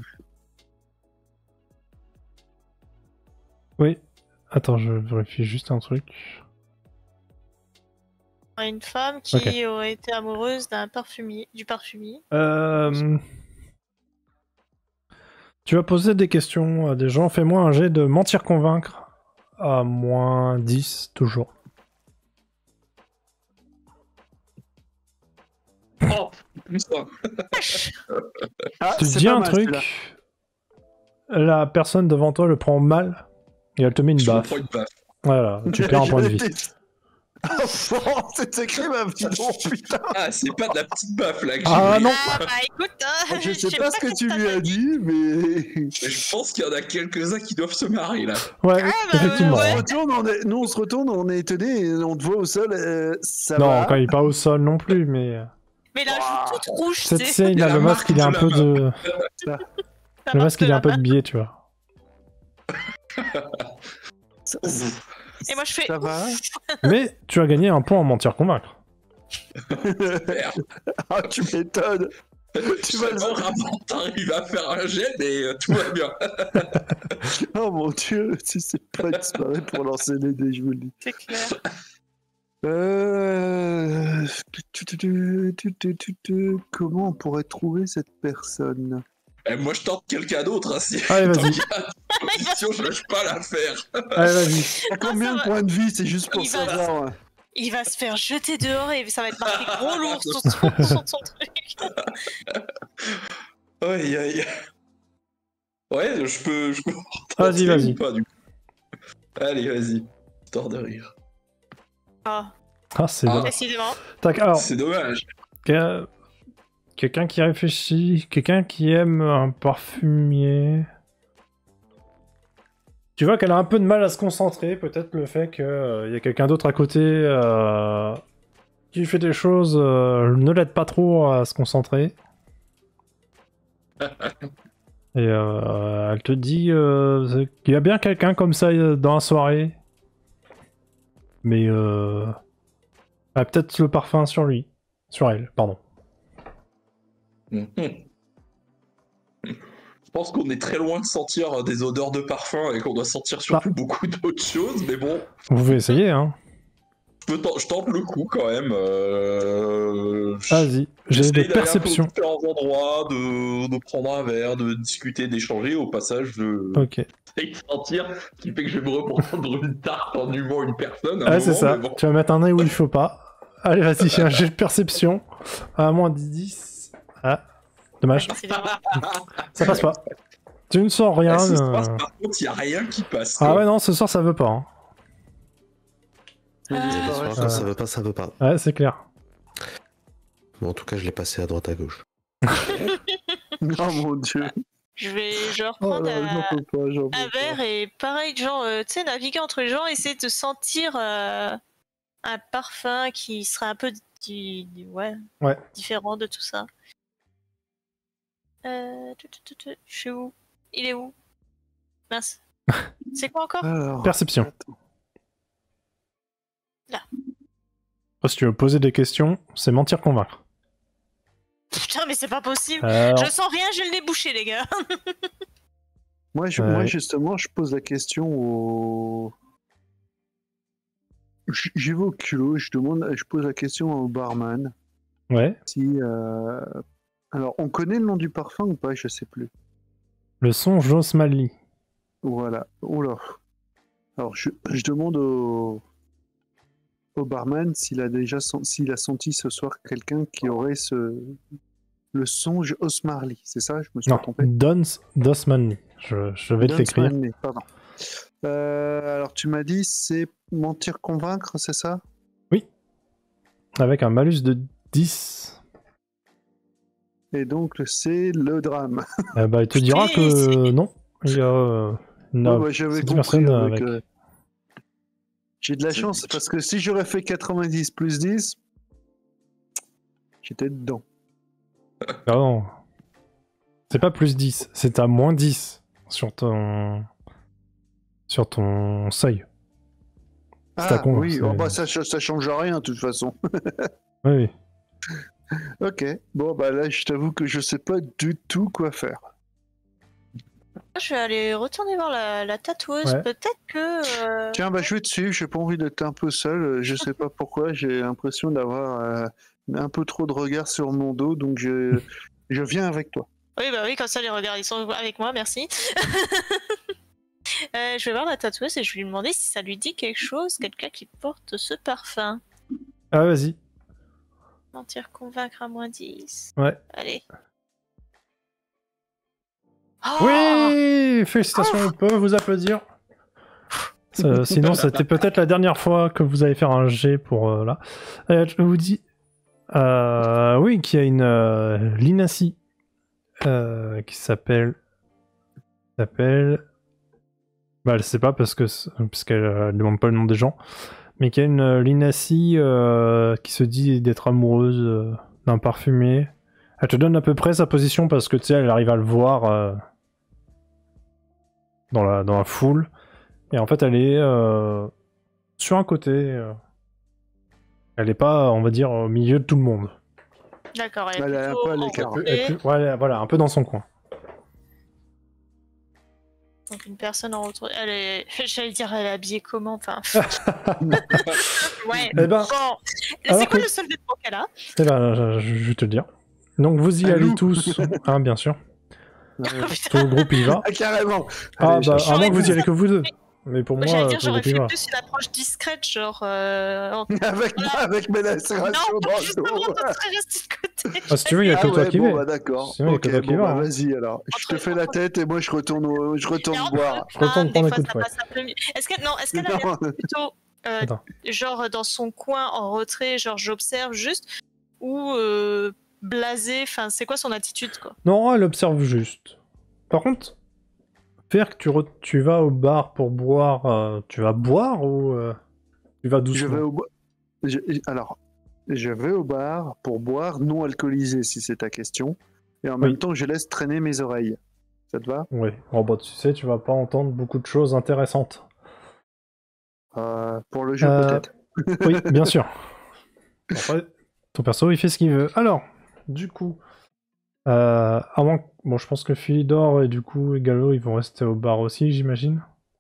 Oui. Attends, je vérifie juste un truc. Une femme qui aurait été amoureuse d'un parfumier, du parfumier. Tu vas poser des questions à des gens. Fais-moi un jet de mentir convaincre à moins 10 toujours. Oh, plus un. Ah, Tu c'est dis pas un mal, truc, celui-là. la personne devant toi le prend mal et elle te met une Je me baffe. prends une baffe. Voilà, tu perds un point de vie. C'est écrit ma petite putain. Ah, c'est pas de la petite baffe là que j'ai Ah eu. non. Ah bah écoute, hein, Je sais pas ce que tu t'as lui as dit, mais. Mais je pense qu'il y en a quelques-uns qui doivent se marrer là. Ouais, bah, effectivement. ouais. Nous, on se retourne, on est étonné, et on te voit au sol. Ça Non, va. quand il est pas au sol non plus, mais Mais la joue toute rouge, cette c'est. scène, Il y a là, la le masque, il est un marque peu de de, le masque, il est un peu de biais, tu vois. Et moi je fais. Ça va. Mais tu as gagné un point en mentir convaincre. Ah, tu m'étonnes. Tu vas le voir avant, t'arrives à faire un jet et tout va bien. Oh mon dieu, si c'est pas disparu pour lancer les dés, je vous le dis. C'est clair. Comment on pourrait trouver cette personne? Et moi je tente quelqu'un d'autre, hein, si Allez, vas-y. tant qu'il y a une position, je lâche pas l'affaire. Allez, vas-y. À combien ça de va. points de vie? C'est juste pour Il va- savoir. Il va se faire jeter dehors et ça va être marqué gros lourd sur son truc. Aïe aïe. Ouais, je peux Vas-y, tenter vas-y. ou pas, du coup. Allez, vas-y. Histoire de rire. Ah, Ah, c'est Ah. dommage. décidément. Tac, alors, C'est dommage. quelqu'un qui réfléchit, quelqu'un qui aime un parfumier. Tu vois qu'elle a un peu de mal à se concentrer, peut-être le fait qu'il y a quelqu'un d'autre à côté qui fait des choses ne l'aide pas trop à se concentrer. Et elle te dit qu'il y a bien quelqu'un comme ça dans la soirée. Mais elle a peut-être le parfum sur lui. Sur elle, pardon. Mhm. Je pense qu'on est très loin de sentir des odeurs de parfum et qu'on doit sentir surtout beaucoup d'autres choses, mais bon, Vous pouvez essayer, hein. je tente le coup quand même. Vas-y, j'ai J'essaye des d'aller un peu aux perceptions. différents endroits, de prendre un verre, de discuter, d'échanger. Au passage, je Ok. essaye de sentir, ce qui fait que je vais me reprendre une tarte en humant une personne. à un Ah, c'est moment, ça. mais bon. Tu vas mettre un nez où il faut pas. Allez, vas-y, j'ai un jet de perception. À moins de 10. Ah, dommage. Décidément. Ça passe pas. Tu ne sens rien. Ce soir, par contre, il n'y a rien qui passe. Ah quoi. ouais, non, ce soir, ça veut pas. Hein. Quand ça veut pas, ça veut pas. Ouais, c'est clair. Bon, en tout cas, je l'ai passé à droite à gauche. Oh mon dieu. Je vais Oh reprendre là, j'en peux pas, j'en peux un verre et pareil, genre, tu sais, naviguer entre les gens, essayer de sentir un parfum qui serait un peu ouais, Ouais. différent de tout ça. Je suis où? Il est où? Mince. C'est quoi encore? Alors, Perception. attends. Là. Si tu veux poser des questions, c'est mentir convaincre. Putain, mais c'est pas possible. Alors, Je sens rien, j'ai le nez bouché, les gars. Moi, Ouais. justement, je pose la question au. J'y vais au culot, je pose la question au barman. ouais. Si. Alors, on connaît le nom du parfum ou pas? Je sais plus. Le son Josmali. Voilà. Oh là. Alors, je demande au barman s'il a déjà s'il a senti ce soir quelqu'un qui aurait le songe Osmarly. C'est ça? Je me suis Non, trompé. Dosmanli. Je vais te l'écrire. Dunsmanly, pardon. Alors, tu m'as dit c'est mentir convaincre, c'est ça? Avec un malus de 10. Et donc, c'est le drame. Bah, il te dira Oui, que non. Il y a Ouais, bah, j'avais 10 compris personnes avec, avec. j'ai de la chance parce que si j'aurais fait 90 plus 10, j'étais dedans. Ah non. C'est pas plus 10, c'est à moins 10 sur ton seuil. C'est à con, oui, c'est- oh, bah, ça change rien de toute façon. Oui, oui. Ok, bon, bah là, je t'avoue que je sais pas du tout quoi faire. Je vais aller retourner voir la tatoueuse. Ouais. Peut-être que. Tiens, bah, je vais te suivre, j'ai pas envie d'être un peu seul. Je sais pas pourquoi, j'ai l'impression d'avoir un peu trop de regard sur mon dos, donc je viens avec toi. Oui, bah oui, comme ça, les regards, ils sont avec moi, merci. Je vais voir la tatoueuse et je vais lui demander si ça lui dit quelque chose, quelqu'un qui porte ce parfum. Ah, vas-y. Mentir, convaincre à moins 10. Ouais. Allez. Oh Oui, félicitations, on peut vous applaudir. Sinon, c'était peut-être la dernière fois que vous allez faire un G pour là. Je vous dis, oui, qu'il y a une Linassi qui s'appelle. Bah, elle sait pas parce qu'elle demande pas le nom des gens, mais qu'il y a une Linassi qui se dit d'être amoureuse d'un parfumier. Elle te donne à peu près sa position parce que tu sais, elle arrive à le voir dans la foule. Et en fait, elle est sur un côté. Elle est pas, on va dire, au milieu de tout le monde. D'accord, elle est Elle est un plutôt peu à en l'écart. retrait. Ouais, voilà, un peu dans son coin. Donc une personne en retrait. Elle est. J'allais dire, elle est habillée comment? Enfin. Ouais. Eh ben, Bon. alors C'est quoi que- le seul vêtement qu'elle a? Eh ben, je vais te le dire. Donc vous y Un allez loup. tous, hein, bien sûr. Oh, Tout le groupe y va. Ah, carrément. Ah Allez, bah, cherche. à moins que vous y J'aurais allez que vous deux. Mais pour moi, J'allais dire, tout le j'aurais groupe y fait va. plus une approche discrète, genre. avec mes lacérations Non, dans le justement, dos. toi, tu serais resté de côté. Ah, si tu veux, il y a que Ah toi ouais, qui bon, vas. bah d'accord. Sinon, il y a Ok, que toi qui bon, vas, bah hein. vas-y alors. Je te fais la tête et moi je retourne Mais boire. Je retourne des prendre un fois, coup de ça fouet. passe un peu mieux. Est-ce qu'elle a l'air plutôt Attends. genre dans son coin en retrait, genre j'observe juste, ou blasé, enfin c'est quoi son attitude quoi? Non, elle observe juste. Par contre, faire que tu vas au bar pour boire, tu vas boire ou tu vas Je doucement? vais au bar. Alors, je vais au bar pour boire non alcoolisé si c'est ta question. Et en Oui. même temps, je laisse traîner mes oreilles. Ça te va? Oui. Oh bah tu sais, tu vas pas entendre beaucoup de choses intéressantes. Pour le jeu Euh, peut-être. Oui, bien sûr. Après, ton perso, il fait ce qu'il veut. Alors, du coup, bon, je pense que Philidor et du coup Gallo, ils vont rester au bar aussi, j'imagine.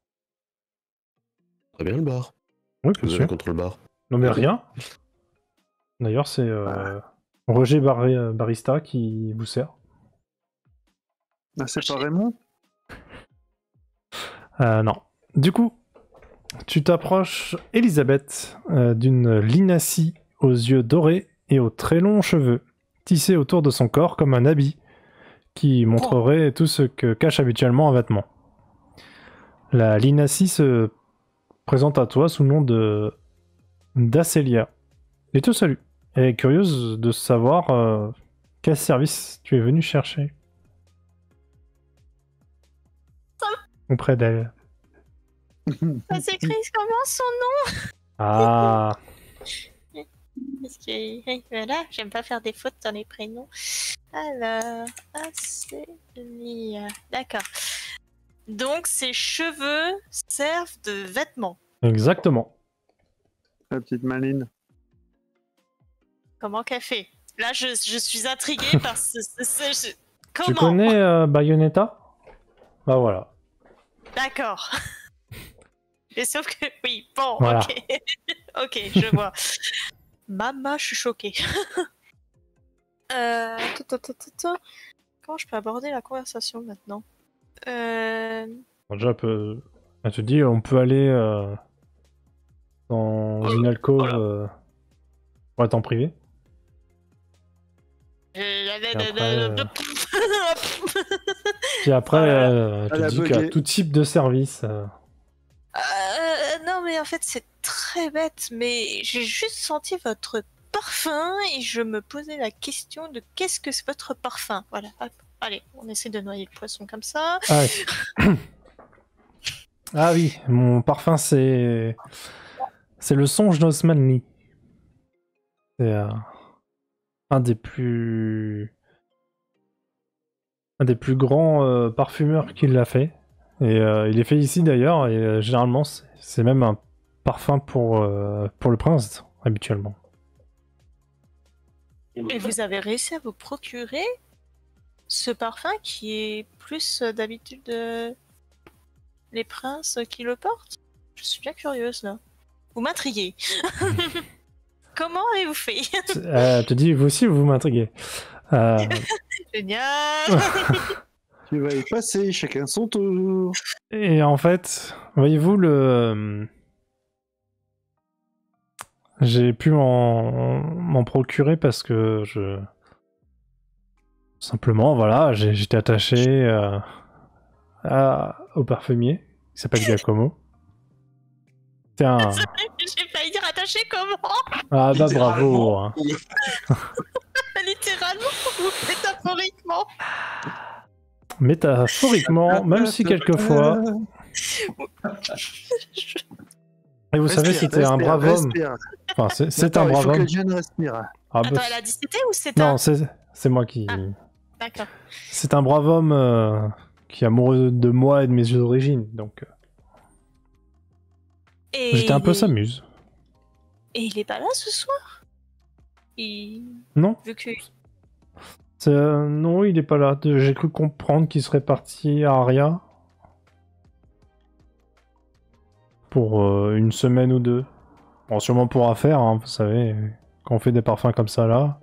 Très bien le bar. Oui, Vous bien avez sûr. contre le bar. Non mais rien. D'ailleurs, c'est Roger Barista qui vous sert. Ah, c'est pas Raymond? Non. Du coup, tu t'approches, Elisabeth, d'une Linassi aux yeux dorés et aux très longs cheveux, tissés autour de son corps comme un habit, qui montrerait tout ce que cache habituellement un vêtement. La Linassi se présente à toi sous le nom d'Acélia. Et te salue. Elle est curieuse de savoir quel service tu es venu chercher auprès d'elle. Ça s'écrit comment son nom? Ah, Parce que voilà, j'aime pas faire des fautes dans les prénoms. Alors, Acélia. D'accord. Donc ses cheveux servent de vêtements. Exactement. La petite maline. Comment qu'elle fait? Là, je suis intriguée par Comment? Tu connais Bayonetta? Bah voilà. D'accord. Mais sauf que... Oui, bon, Voilà. ok. Ok, je vois. Maman, je suis choquée. Comment je peux aborder la conversation maintenant? Déjà, elle te dit, on peut aller dans une alcôve pour être en privé. Puis après, elle Elle a te dit qu'il y a bugué. tout type de service. Non, mais en fait, c'est très bête, mais j'ai juste senti votre parfum et je me posais la question de qu'est-ce que c'est votre parfum. Voilà, hop. Allez, on essaie de noyer le poisson comme ça. Ah, oui. Ah oui, mon parfum, c'est le songe d'Osman Lee. C'est un des plus grands parfumeurs qui l'a fait. Et il est fait ici d'ailleurs, et généralement c'est même un parfum pour le prince, habituellement. Et vous avez réussi à vous procurer ce parfum qui est plus d'habitude les princes qui le portent? Je suis bien curieuse là. Vous m'intriguez. Comment avez-vous fait? Elle te dit, vous aussi vous m'intriguez. Génial. Tu vas y passer, chacun son tour. Et en fait, voyez-vous, j'ai pu m'en procurer parce que simplement, voilà, j'étais attaché au parfumier qui s'appelle Giacomo. C'est un... J'ai failli dire attaché comment? Ah bah bravo. Hein. Littéralement ou métaphoriquement? Métaphoriquement, même si quelquefois... Et vous savez, c'était un brave homme. Enfin, c'est un brave homme. Il faut que Jen respire. Ah, Attends, bah, elle a dit c'était ou c'est non, c'est moi qui... Ah. D'accord. C'est un brave homme qui est amoureux de moi et de mes origines, donc... Et J'étais un peu s'amuse. Et il est pas là ce soir? Non. Vu que... Non, il est pas là. J'ai cru comprendre qu'il serait parti à Aria. Pour une semaine ou deux. Bon, sûrement pour affaire, hein, vous savez, quand on fait des parfums comme ça là.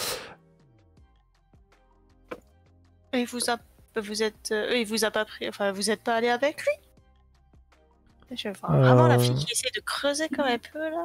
Et il vous a pas pris... Enfin, vous êtes pas allé avec lui? Je vois vraiment la fille qui essaie de creuser comme elle peut là.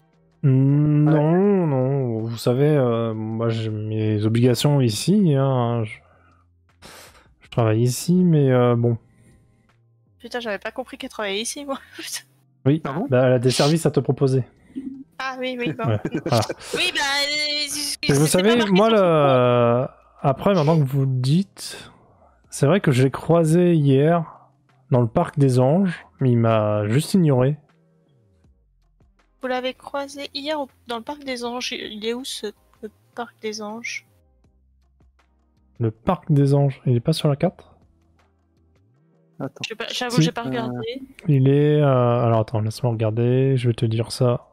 Non, non, vous savez, moi j'ai mes obligations ici, hein, je travaille ici, mais bon. Putain, j'avais pas compris qu'elle travaillait ici, moi. Oui, Ah bon, bah, elle a des services à te proposer. Ah oui, bon. Ouais, voilà. Oui, bah... Et vous savez, moi, après, maintenant que vous le dites, c'est vrai que j'ai croisé hier dans le parc des Anges, mais il m'a juste ignoré. Vous l'avez croisé hier dans le parc des Anges. Il est où le parc des Anges? Le parc des Anges, il est pas sur la carte? Attends. J'avoue, Si. j'ai pas regardé. Il est... alors attends, laisse-moi regarder, je vais te dire ça.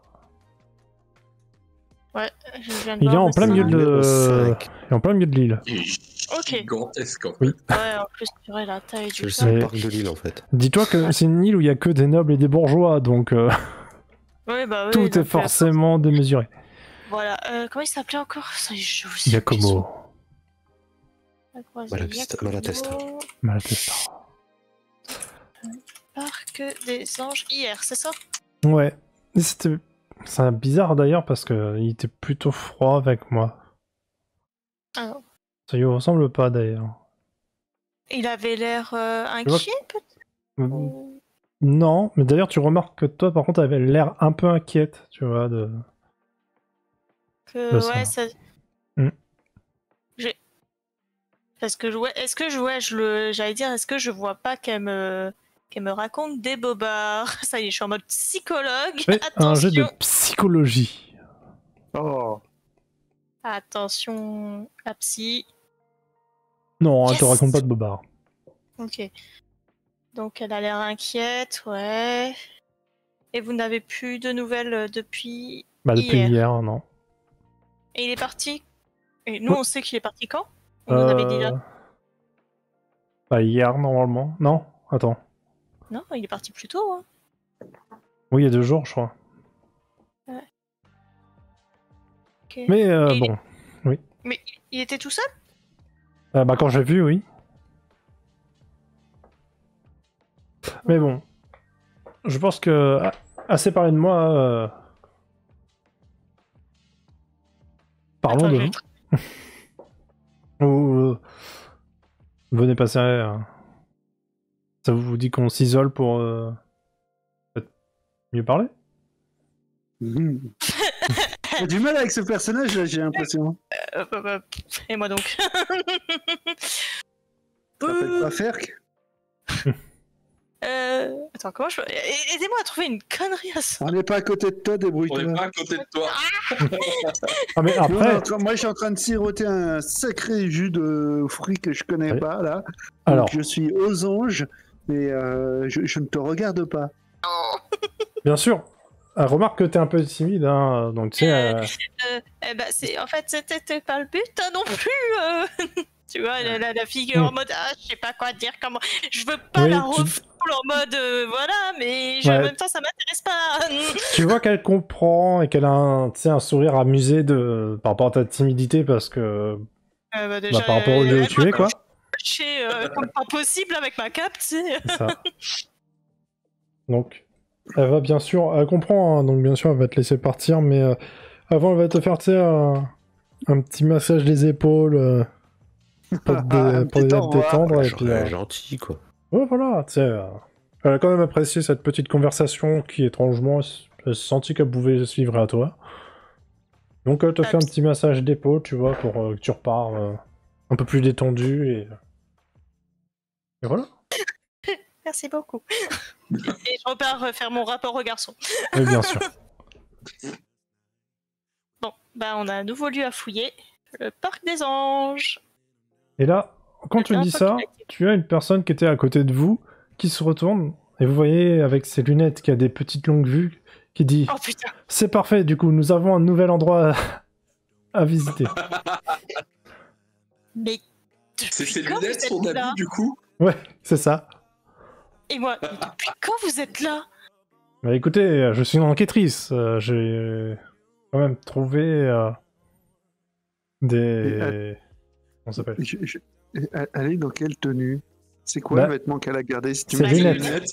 Ouais, je viens de Il est voir, en mais plein c'est milieu marrant. il est en plein milieu de l'île. Il est Ok. gigantesque en fait. Oui. Ouais, en plus, tu vois la taille C'est du le ça. seul Mais- parc de l'île en fait. Dis-toi que c'est une île où il y a que des nobles et des bourgeois, donc Ouais, bah oui. tout donc, est forcément démesuré. Voilà. Comment il s'appelait encore? Ça, je sais Giacomo, Malatesta. Malatesta. Parc des Anges hier, c'est ça? Ouais. Et c'est bizarre d'ailleurs parce que il était plutôt froid avec moi. Ah non. Ça lui ressemble pas d'ailleurs. Il avait l'air vois inquiet, peut-être? Ou- Non, mais d'ailleurs tu remarques que toi par contre avais l'air un peu inquiète, tu vois, de... Que, ça. ouais, ça... Hmm. Parce que, ouais, j'allais dire, est-ce que je vois pas qu'elle me raconte des bobards? Ça y est, je suis en mode psychologue. Fais un jet de Attention, psychologie. Oh, attention, la psy. Non, elle te Yes. raconte pas de bobard. Ok. Donc elle a l'air inquiète, ouais. Et vous n'avez plus de nouvelles depuis Bah, depuis hier. hier, non. Et il est parti. Et nous, Ouais. on sait qu'il est parti quand? On nous avait dit là. Bah, hier, normalement. Non, attends. Non, il est parti plus tôt. Hein. Oui, il y a 2 jours, je crois. Ok. Mais Et bon. Mais il était tout seul? Bah, quand j'ai vu, oui. Mais bon. Je pense que... assez parlé de moi... Parlons Attends, de vous. Ou, venez passer... ça vous dit qu'on s'isole pour... peut-être mieux parler? J'ai du mal avec ce personnage là, j'ai l'impression. Et moi donc. Ça s'appelle pas Ferk. Attends, comment je peux... Aidez-moi à trouver une connerie à ça. On n'est pas à côté de toi, On débrouille-toi. est pas à côté de toi. Ah, mais après... Moi, je suis en train de siroter un sacré jus de fruits que je connais Oui. pas là. Donc, Alors, je suis aux anges, mais je ne te regarde pas. bien sûr. Remarque que t'es un peu timide, hein, donc tu sais... C'est... En fait, c'était pas le but hein, non plus. Tu vois, la figure en mode je sais pas quoi dire, comment. Je veux pas Oui, la refoule en mode voilà, mais en même temps, ça m'intéresse pas. Tu vois qu'elle comprend et qu'elle a un sourire amusé par rapport à ta timidité parce que... Déjà, par rapport au lieu où tu es, quoi. Comme pas possible avec ma cape, tu sais. C'est ça. Donc, elle va bien sûr... Elle comprend, hein, donc bien sûr, elle va te laisser partir, mais avant, elle va te faire, tu sais, un petit massage des épaules pour te détendre. Et puis, gentil, quoi. ouais, voilà, tu sais... elle a quand même apprécié cette petite conversation qui, étrangement, elle s'est sentie qu'elle pouvait se livrer à toi. Donc, elle te fait un petit massage d'épaule, tu vois, pour que tu repars un peu plus détendu et voilà. Merci beaucoup. Et je repars faire mon rapport au garçon. Oui, bien sûr. Bon, bah on a un nouveau lieu à fouiller. Le parc des anges. Et là, quand tu dis ça, tu as une personne qui était à côté de vous, qui se retourne, et vous voyez avec ses lunettes qui a des petites longues vues, qui dit oh, putain. C'est parfait, du coup, nous avons un nouvel endroit à visiter. Mais c'est ses lunettes, son habit, du coup? Ouais, c'est ça. Et moi, depuis quand vous êtes là? Bah écoutez, je suis une enquêtrice. J'ai quand même trouvé des... Comment ça s'appelle? Elle est dans quelle tenue? C'est quoi le vêtement qu'elle a gardé? Si tu c'est me dis lunettes.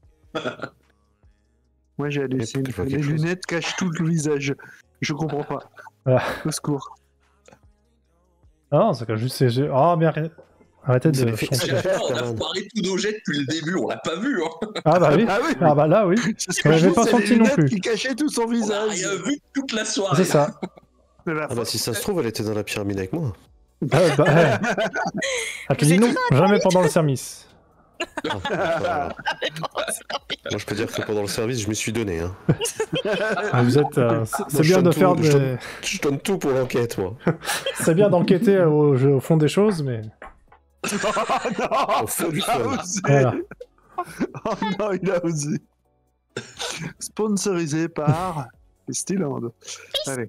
Moi j'ai halluciné. Les lunettes cachent tout le visage. Je comprends pas. Au secours. Ah non, ça cache juste ses yeux. Ah, bien... Arrêtez de... On a foiré tous nos jets depuis le début, on l'a pas vu. Hein. Ah bah oui. Ah bah là, oui. On l'avait pas senti non plus. Qui cachait tout son visage. On a rien vu toute la soirée. C'est ça. Ah bah si ça se trouve, elle était dans la pyramide avec moi. Elle te dit non, jamais pendant le service. Moi je peux dire que pendant le service, je me suis donné. Hein. Vous êtes... c'est bien de faire des... Je donne tout pour l'enquête, moi. C'est bien d'enquêter au fond des choses, mais... Oh non, au fond du fun. Voilà. Oh non, il a osé. Sponsorisé par Stiland. Allez.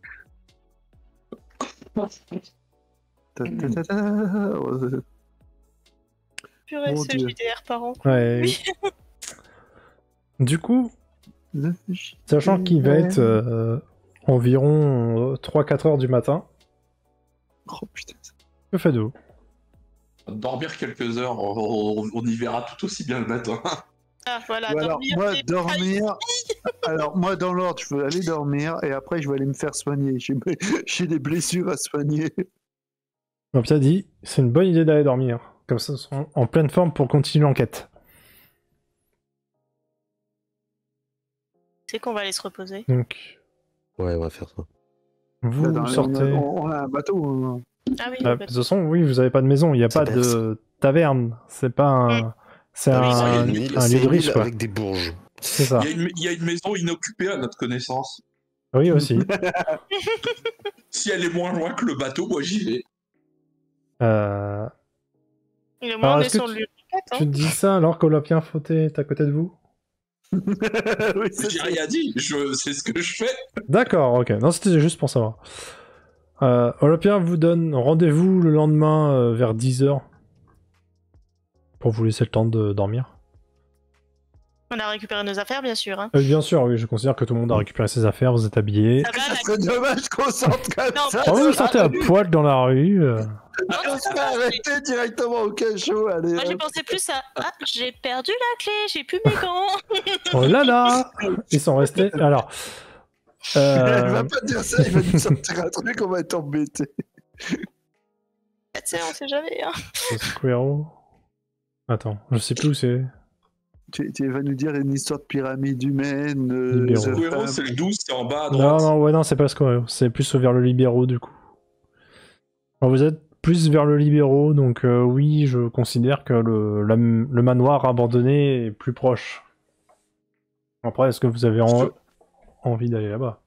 Purée, Mon ce Dieu. JDR par an. Ouais. Du coup, sachant qu'il va être environ 3-4 heures du matin, oh putain. que faites-vous? Dormir quelques heures, on y verra tout aussi bien le matin. Ah, voilà, Alors, dormir. Alors, moi, dans l'ordre, je veux aller dormir et après, je vais aller me faire soigner. J'ai des blessures à soigner. Donc, Pia dit, c'est une bonne idée d'aller dormir. Comme ça, ils seront en pleine forme pour continuer l'enquête. C'est qu'on va aller se reposer. Donc, Ouais, on va faire ça. vous sortez... On a un bateau. Ah oui, de toute façon, oui, vous avez pas de maison, il n'y a pas de taverne. C'est pas un... C'est un lieu de riche, quoi. Avec des bourges. C'est ça. Il y a une maison inoccupée à notre connaissance. Oui, aussi. Si elle est moins loin que le bateau, moi j'y vais. Il est moins Alors, mais est-ce que sur le lieu. Tu te dis ça alors qu'Olympien Fauté est à côté de vous? Oui, J'ai rien dit, c'est ce que je fais. D'accord, ok. Non, c'était juste pour savoir. Olympien vous donne rendez-vous le lendemain vers 10h. Pour vous laisser le temps de dormir. On a récupéré nos affaires, bien sûr. Hein. Bien sûr, oui, je considère que tout le monde a récupéré ses affaires, vous êtes habillés. Ça serait dommage qu'on sorte comme Non, ça. Oh, vous sortez à poil dans la rue. On serait arrêté directement au cachot. Allez, Moi, j'ai pensé plus à j'ai perdu la clé, j'ai plus mes gants. Oh là là. Ils sont restés. Alors. Il va pas dire ça, il va nous sortir un truc, on va être embêté. Tu sais, on sait jamais. Hein. Squirrel. Attends, je sais plus où c'est. Tu vas nous dire une histoire de pyramide humaine. Libéraux. Squirrel, c'est le 12, c'est en bas à droite. Non, c'est pas Squirrel. C'est plus vers le libéraux du coup. Alors, vous êtes plus vers le libéraux, donc oui, je considère que le manoir abandonné est plus proche. Après, est-ce que vous avez envie d'aller là-bas?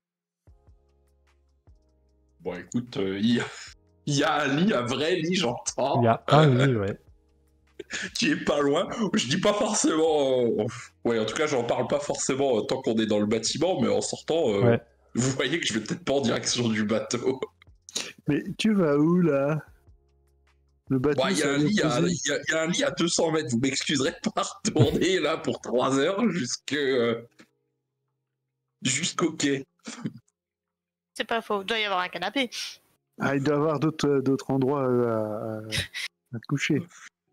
Bon, écoute, il y a un lit, un vrai lit, j'entends. Il y a un lit, ouais. Qui est pas loin. Je dis pas forcément. Ouais, en tout cas, j'en parle pas forcément tant qu'on est dans le bâtiment, mais en sortant, Ouais. vous voyez que je vais peut-être pas en direction du bateau. Mais tu vas où là? Le bateau. Il y a un lit à 200 mètres. Vous m'excuserez de pas retourner là pour 3 heures jusqu'au quai. C'est pas faux, il doit y avoir un canapé. Ah, il doit y avoir d'autres endroits à te coucher.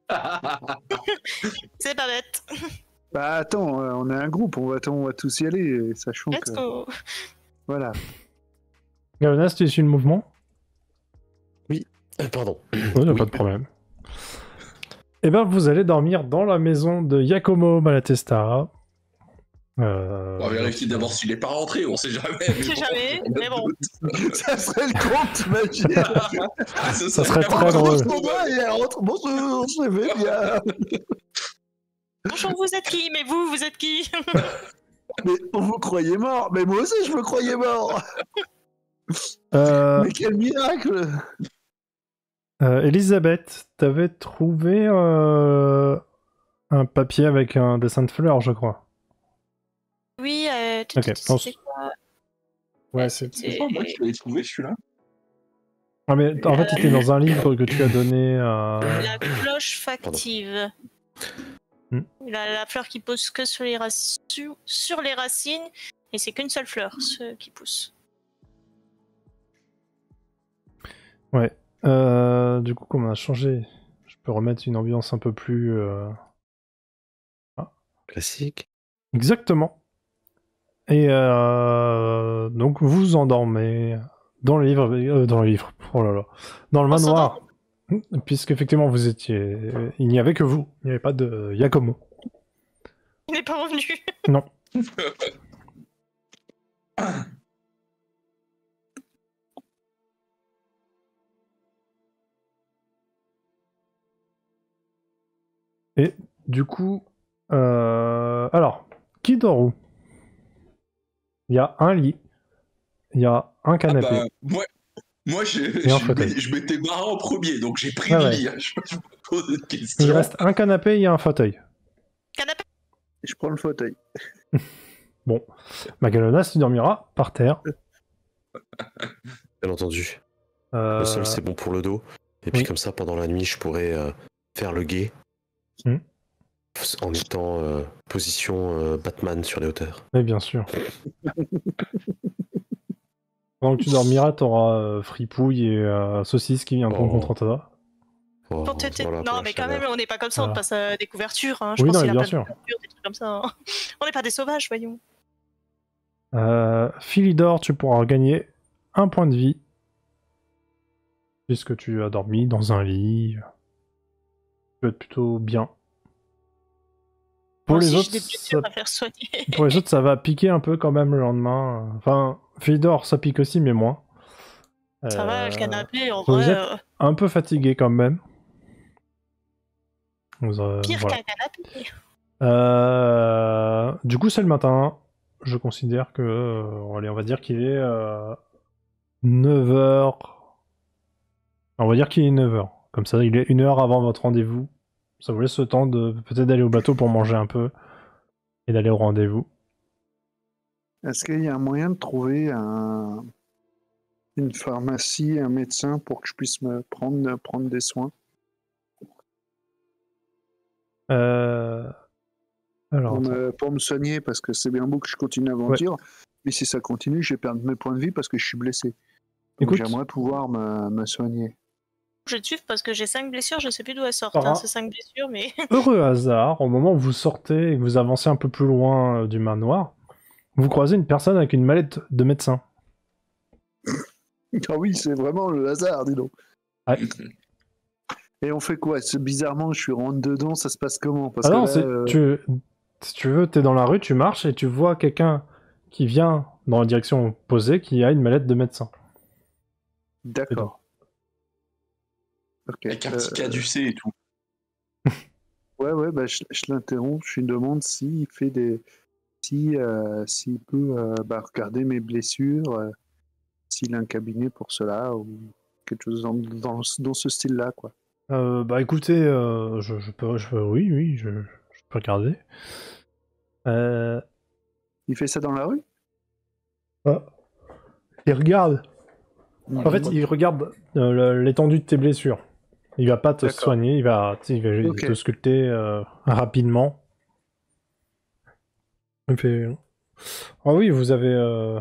C'est pas bête. Bah attends, on est un groupe, on va tous y aller, sachant Let's que... go. Voilà. Gavanas, tu suis le mouvement? Pardon. Oui, pas de problème. Et ben, vous allez dormir dans la maison de Giacomo Malatesta. On va vérifier d'abord s'il est pas rentré, on sait jamais. On sait jamais, mais bon. Ça serait le compte, t'imagines? Ça serait très drôle. Bonjour, je vais bien. Bonjour, vous êtes qui? Mais vous êtes qui? Mais on vous croyait mort. Mais moi aussi, je me croyais mort. Mais quel miracle! Elisabeth, t'avais trouvé un papier avec un dessin de fleurs, je crois. Oui, Ok, c'est quoi? Ouais, c'est... C'est pas moi qui l'avais trouvé celui-là. Ah, mais en fait, il était dans un livre que tu as donné à... La cloche factive. La fleur qui pousse que sur les racines, et c'est qu'une seule fleur, ce qui pousse. Ouais. Du coup, comme on a changé, je peux remettre une ambiance un peu plus... Classique. Exactement. Et donc, vous vous endormez dans le livre, oh là là, dans le manoir, puisqu'effectivement, vous étiez... Il n'y avait que vous, il n'y avait pas de Giacomo. Il n'est pas revenu. Non. Et du coup, alors, qui dort où? Il y a un lit, il y a un canapé. Moi je m'étais barré en premier, donc j'ai pris le lit. Je me pose une question. Il reste un canapé, il y a un fauteuil. Canapé. Je prends le fauteuil. Bon, Magalonas, tu dormiras par terre. Bien entendu. Le sol, c'est bon pour le dos. Et puis comme ça, pendant la nuit, je pourrais faire le guet. En étant position Batman sur les hauteurs. Oui, bien sûr. Pendant que tu dormiras, t'auras Fripouille et Saucisse qui viendront contre toi. Non, mais quand même, on n'est pas comme ça, on passe à des couvertures. Hein. Oui, non, bien sûr. Des trucs comme ça. Hein. On n'est pas des sauvages, voyons. Philidor, tu pourras gagner un point de vie. Puisque tu as dormi dans un lit. Tu peux être plutôt bien. Pour les autres, pour les autres, ça va piquer un peu quand même le lendemain. Enfin, Philidor, ça pique aussi, mais moins. Ça va, le canapé, en vous vrai... êtes un peu fatigué quand même. Pire voilà. qu'un canapé. Du coup, c'est le matin. Je considère que... allez, on va dire qu'il est 9h. On va dire qu'il est 9h. Comme ça, il est 1 heure avant votre rendez-vous Ça vous laisse le temps de peut-être d'aller au bateau pour manger un peu et d'aller au rendez-vous. Est-ce qu'il y a un moyen de trouver une pharmacie, un médecin pour que je puisse me prendre des soins? Alors, Pour me soigner, parce que c'est bien beau que je continue l'aventure, mais si ça continue, je vais perdre mes points de vie parce que je suis blessé. Donc écoute, j'aimerais pouvoir me soigner. Je vais te suivre parce que j'ai 5 blessures, je sais plus d'où elles sortent, hein, ces 5 blessures, mais... heureux hasard, au moment où vous sortez et que vous avancez un peu plus loin du manoir, vous croisez une personne avec une mallette de médecin. Ah oui, c'est vraiment le hasard, dis donc. Ouais. Et on fait quoi? Bizarrement, je suis rentre dedans, ça se passe comment? Parce Alors, que là, si tu veux, t'es dans la rue, tu marches et tu vois quelqu'un qui vient dans la direction opposée qui a une mallette de médecin. D'accord. Okay. Avec un petit caducé et tout. Ouais, bah, je l'interromps, je lui demande s'il fait s'il peut regarder mes blessures, s'il a un cabinet pour cela, ou quelque chose dans ce style-là, quoi. Bah écoutez, oui, je peux regarder. Il fait ça dans la rue? Il regarde. En fait, il regarde l'étendue de tes blessures. Il va pas te soigner, il va te sculpter rapidement. Il fait... Ah oui, vous avez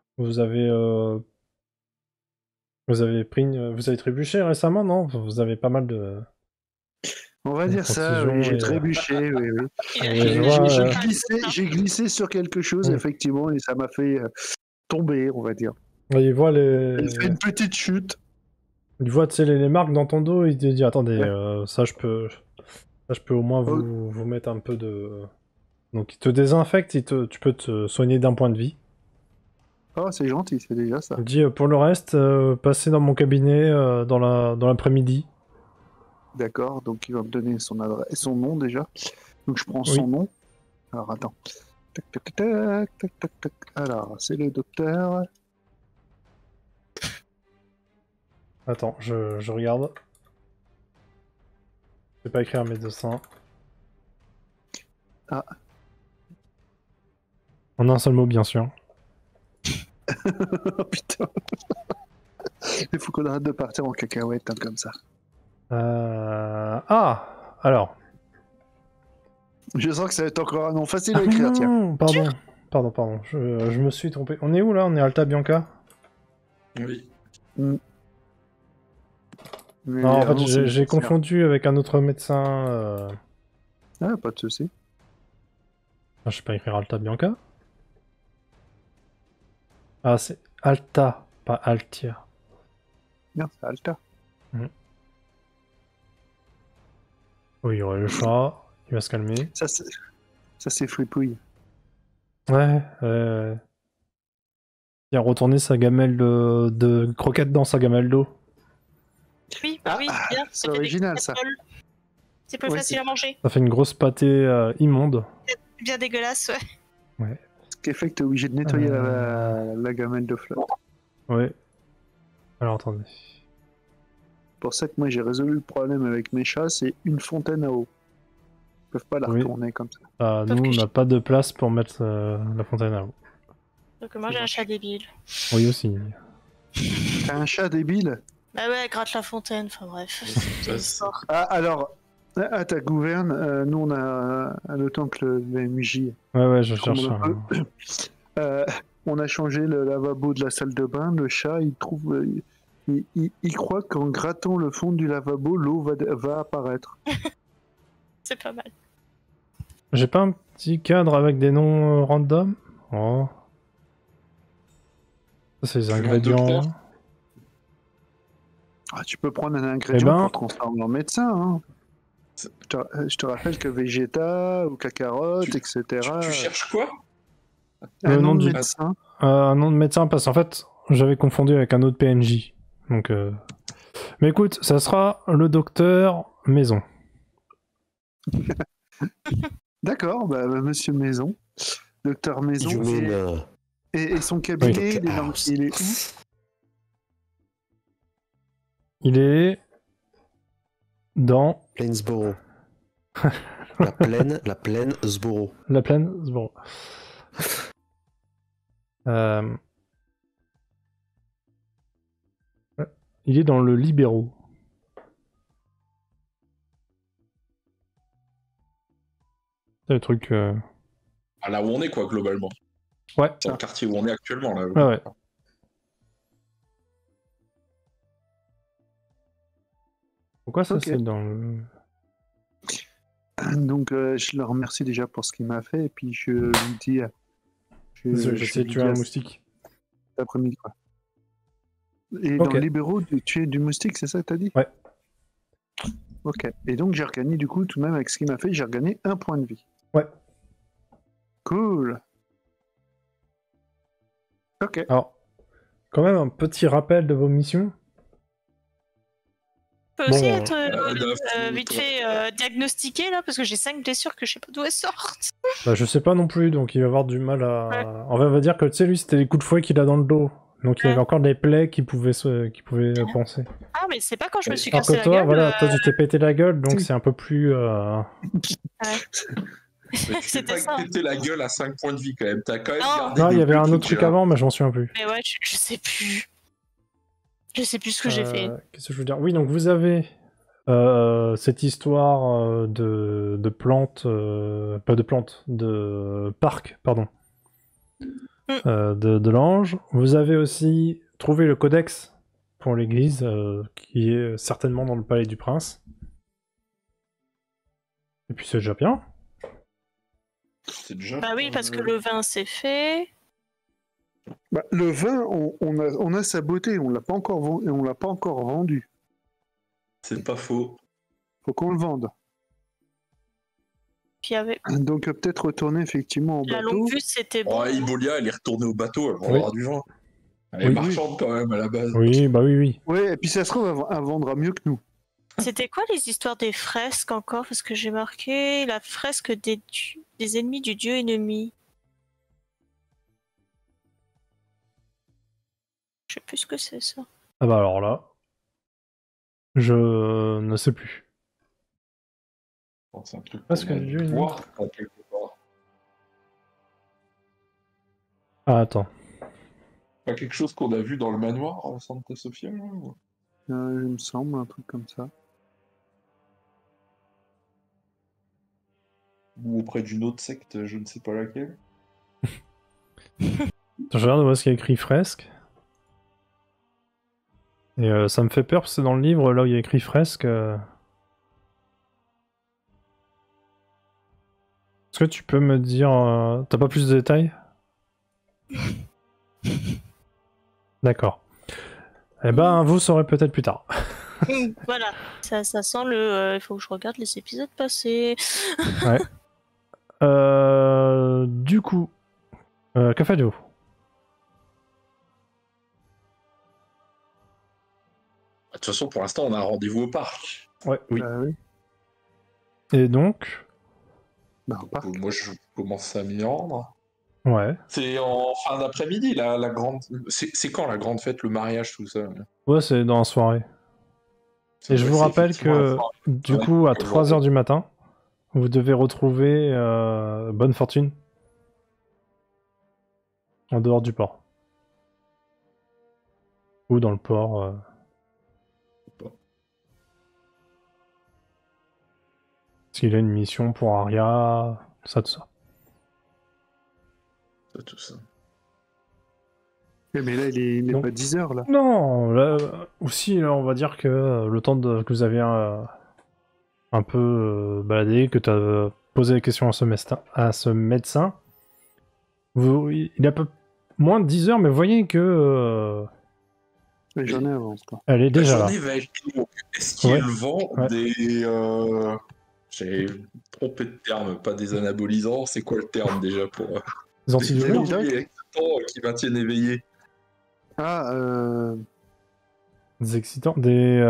trébuché récemment, non? Vous avez pas mal de... On va dire ça, oui, j'ai trébuché, oui. J'ai glissé sur quelque chose, effectivement, et ça m'a fait tomber, on va dire. Il voit Il fait une petite chute. Il voit, tu sais, les marques dans ton dos, il te dit, attendez, ça je peux au moins vous mettre un peu de... Donc il te désinfecte, tu peux te soigner d'un point de vie. Oh, c'est gentil, c'est déjà ça. Il dit, pour le reste, passez dans mon cabinet dans l'après-midi. D'accord, donc il va me donner son adresse, son nom déjà. Donc je prends son nom. Alors attends. Tac. Alors, c'est le docteur. Attends, je regarde. Je vais pas écrire médecin. Ah. En un seul mot, bien sûr. Oh putain. Il faut qu'on arrête de partir en cacahuète, hein, comme ça. Ah, alors. Je sens que ça va être encore un nom facile à écrire, tiens. Pardon. Je me suis trompé. On est où là? On est à Alta Bianca? Oui. Non, en fait, j'ai confondu avec un autre médecin. Ah, pas de soucis. Je sais pas écrire Alta Bianca. Ah, c'est Alta, pas Altia. Non, c'est Alta. Oui, il y aurait le chat, il va se calmer. Ça c'est fripouille. Ouais, il a retourné sa gamelle de croquettes dans sa gamelle d'eau. Oui, bien. C'est original, ça. C'est plus facile à manger. Ça fait une grosse pâtée immonde. Bien dégueulasse, ouais. Ce qui fait que t'es obligé de nettoyer la gamelle de fleurs. Ouais. Alors, attendez. C'est pour ça que moi j'ai résolu le problème avec mes chats, c'est une fontaine à eau. Ils peuvent pas la retourner comme ça. Nous, on n'a pas de place pour mettre la fontaine à eau. Donc moi j'ai un chat débile. Oui, aussi. T'as un chat débile? Bah ouais, gratte la fontaine, enfin bref. Ah, alors, à ta gouverne, nous on a le temps que le MJ. Ouais, je cherche on a changé le lavabo de la salle de bain. Le chat, il trouve... Il croit qu'en grattant le fond du lavabo, l'eau va apparaître. C'est pas mal. J'ai pas un petit cadre avec des noms random? Oh. Ça, c'est les ingrédients. Ah, tu peux prendre un ingrédient pour transformer en médecin. Hein. Je te rappelle que Vegeta ou Kakarot, etc. Tu cherches quoi? Un nom de médecin. Un nom de médecin, parce qu'en fait, j'avais confondu avec un autre PNJ. Donc, mais écoute, ça sera le docteur Maison. D'accord, Monsieur Maison. Docteur Maison. Et son cabinet, il est où? Il est dans... Plainsboro. La plaine Sboro. La plaine, c'est bon. Il est dans le libéraux. C'est le truc... À là où on est, quoi, globalement. Ouais. Dans le quartier où on est actuellement, là. Ouais. Pourquoi ça, c'est dans le... Donc, je le remercie déjà pour ce qu'il m'a fait, et puis je lui dis... J'essaie de tuer un moustique. Cet après-midi, quoi. Et dans les libéraux, tuer du moustique, c'est ça que t'as dit? Ouais. Ok. Et donc, j'ai regagné, du coup, tout de même, avec ce qu'il m'a fait, j'ai regagné 1 point de vie. Ouais. Cool. Ok. Alors, quand même un petit rappel de vos missions. Je peux aussi être vite fait diagnostiqué là, parce que j'ai 5 blessures que je sais pas d'où elles sortent. Bah, je sais pas non plus, donc il va avoir du mal à... Ouais. On va dire que, tu sais, lui, c'était les coups de fouet qu'il a dans le dos. Donc il y avait encore des plaies qui pouvaient penser. Ah, mais c'est pas quand je me suis alors cassé que toi, la gueule. voilà, toi, tu t'es pété la gueule, donc c'est un peu plus... C'était ça. Pété la gueule à 5 points de vie, quand même. T'as quand même gardé... Non, il y avait un autre truc avant, mais je m'en souviens plus. Mais ouais, je sais plus. Je sais plus ce que j'ai fait. Qu'est-ce que je veux dire? Oui, donc vous avez cette histoire de plantes... pas de plantes, de parc, pardon. De l'ange. Vous avez aussi trouvé le codex pour l'église, qui est certainement dans le palais du prince. Et puis c'est déjà bien. C'est déjà... Bah oui, parce que le vin c'est fait. Bah, le vin, on a sa beauté, on l'a pas encore vendu. C'est pas faux. Faut qu'on le vende. Puis avait... Donc peut-être retourner effectivement au bateau. La longue vue c'était bon. Oh, Ibolia, elle est retournée au bateau, elle va avoir du vent. Elle est marchande quand même à la base. Oui, bah oui. Ouais, et puis ça se trouve, elle vendra mieux que nous. C'était quoi les histoires des fresques encore? Parce que j'ai marqué la fresque des ennemis du dieu ennemi. Je sais plus ce que c'est ça. Ah bah alors là, je ne sais plus. C'est un truc parce que dieu ennemi. Quelque part. Ah attends. Pas quelque chose qu'on a vu dans le manoir en Santa Sofia là, ou... Il me semble, un truc comme ça. Ou auprès d'une autre secte, je ne sais pas laquelle. Je regarde où est-ce qu'il y a écrit fresque. Et ça me fait peur parce que c'est dans le livre, là où il y a écrit fresque. Est-ce que tu peux me dire... T'as pas plus de détails? D'accord. Eh ben, vous saurez peut-être plus tard. Voilà, ça sent le... Il faut que je regarde les épisodes passés. Ouais. Du coup... que faites-vous? De toute façon, pour l'instant, on a un rendez-vous au parc. Ouais. Oui. Et donc... Bah, au parc. Moi, je commence à m'y rendre. Ouais. C'est en fin d'après-midi, la grande... C'est quand la grande fête, le mariage, tout ça? Ouais, c'est dans la soirée. Et je vous rappelle que, du coup, à 3h du matin, vous devez retrouver Bonne Fortune en dehors du port. Ou dans le port. Parce qu'il a une mission pour Arya, tout ça. Tout ça. Mais là, il est Donc, pas 10h, là. Non, là, aussi, là, on va dire que le temps que vous avez un peu baladé, que tu as posé des questions à ce médecin, il a peu moins de 10 heures, mais vous voyez que... La journée avance, quoi. Elle est déjà là. La journée va être longue. Est-ce qu'il y a le vent des... J'ai trompé de terme, pas des anabolisants, c'est quoi le terme déjà pour... Des antidépresseurs qui maintiennent éveillés. Des excitants, des...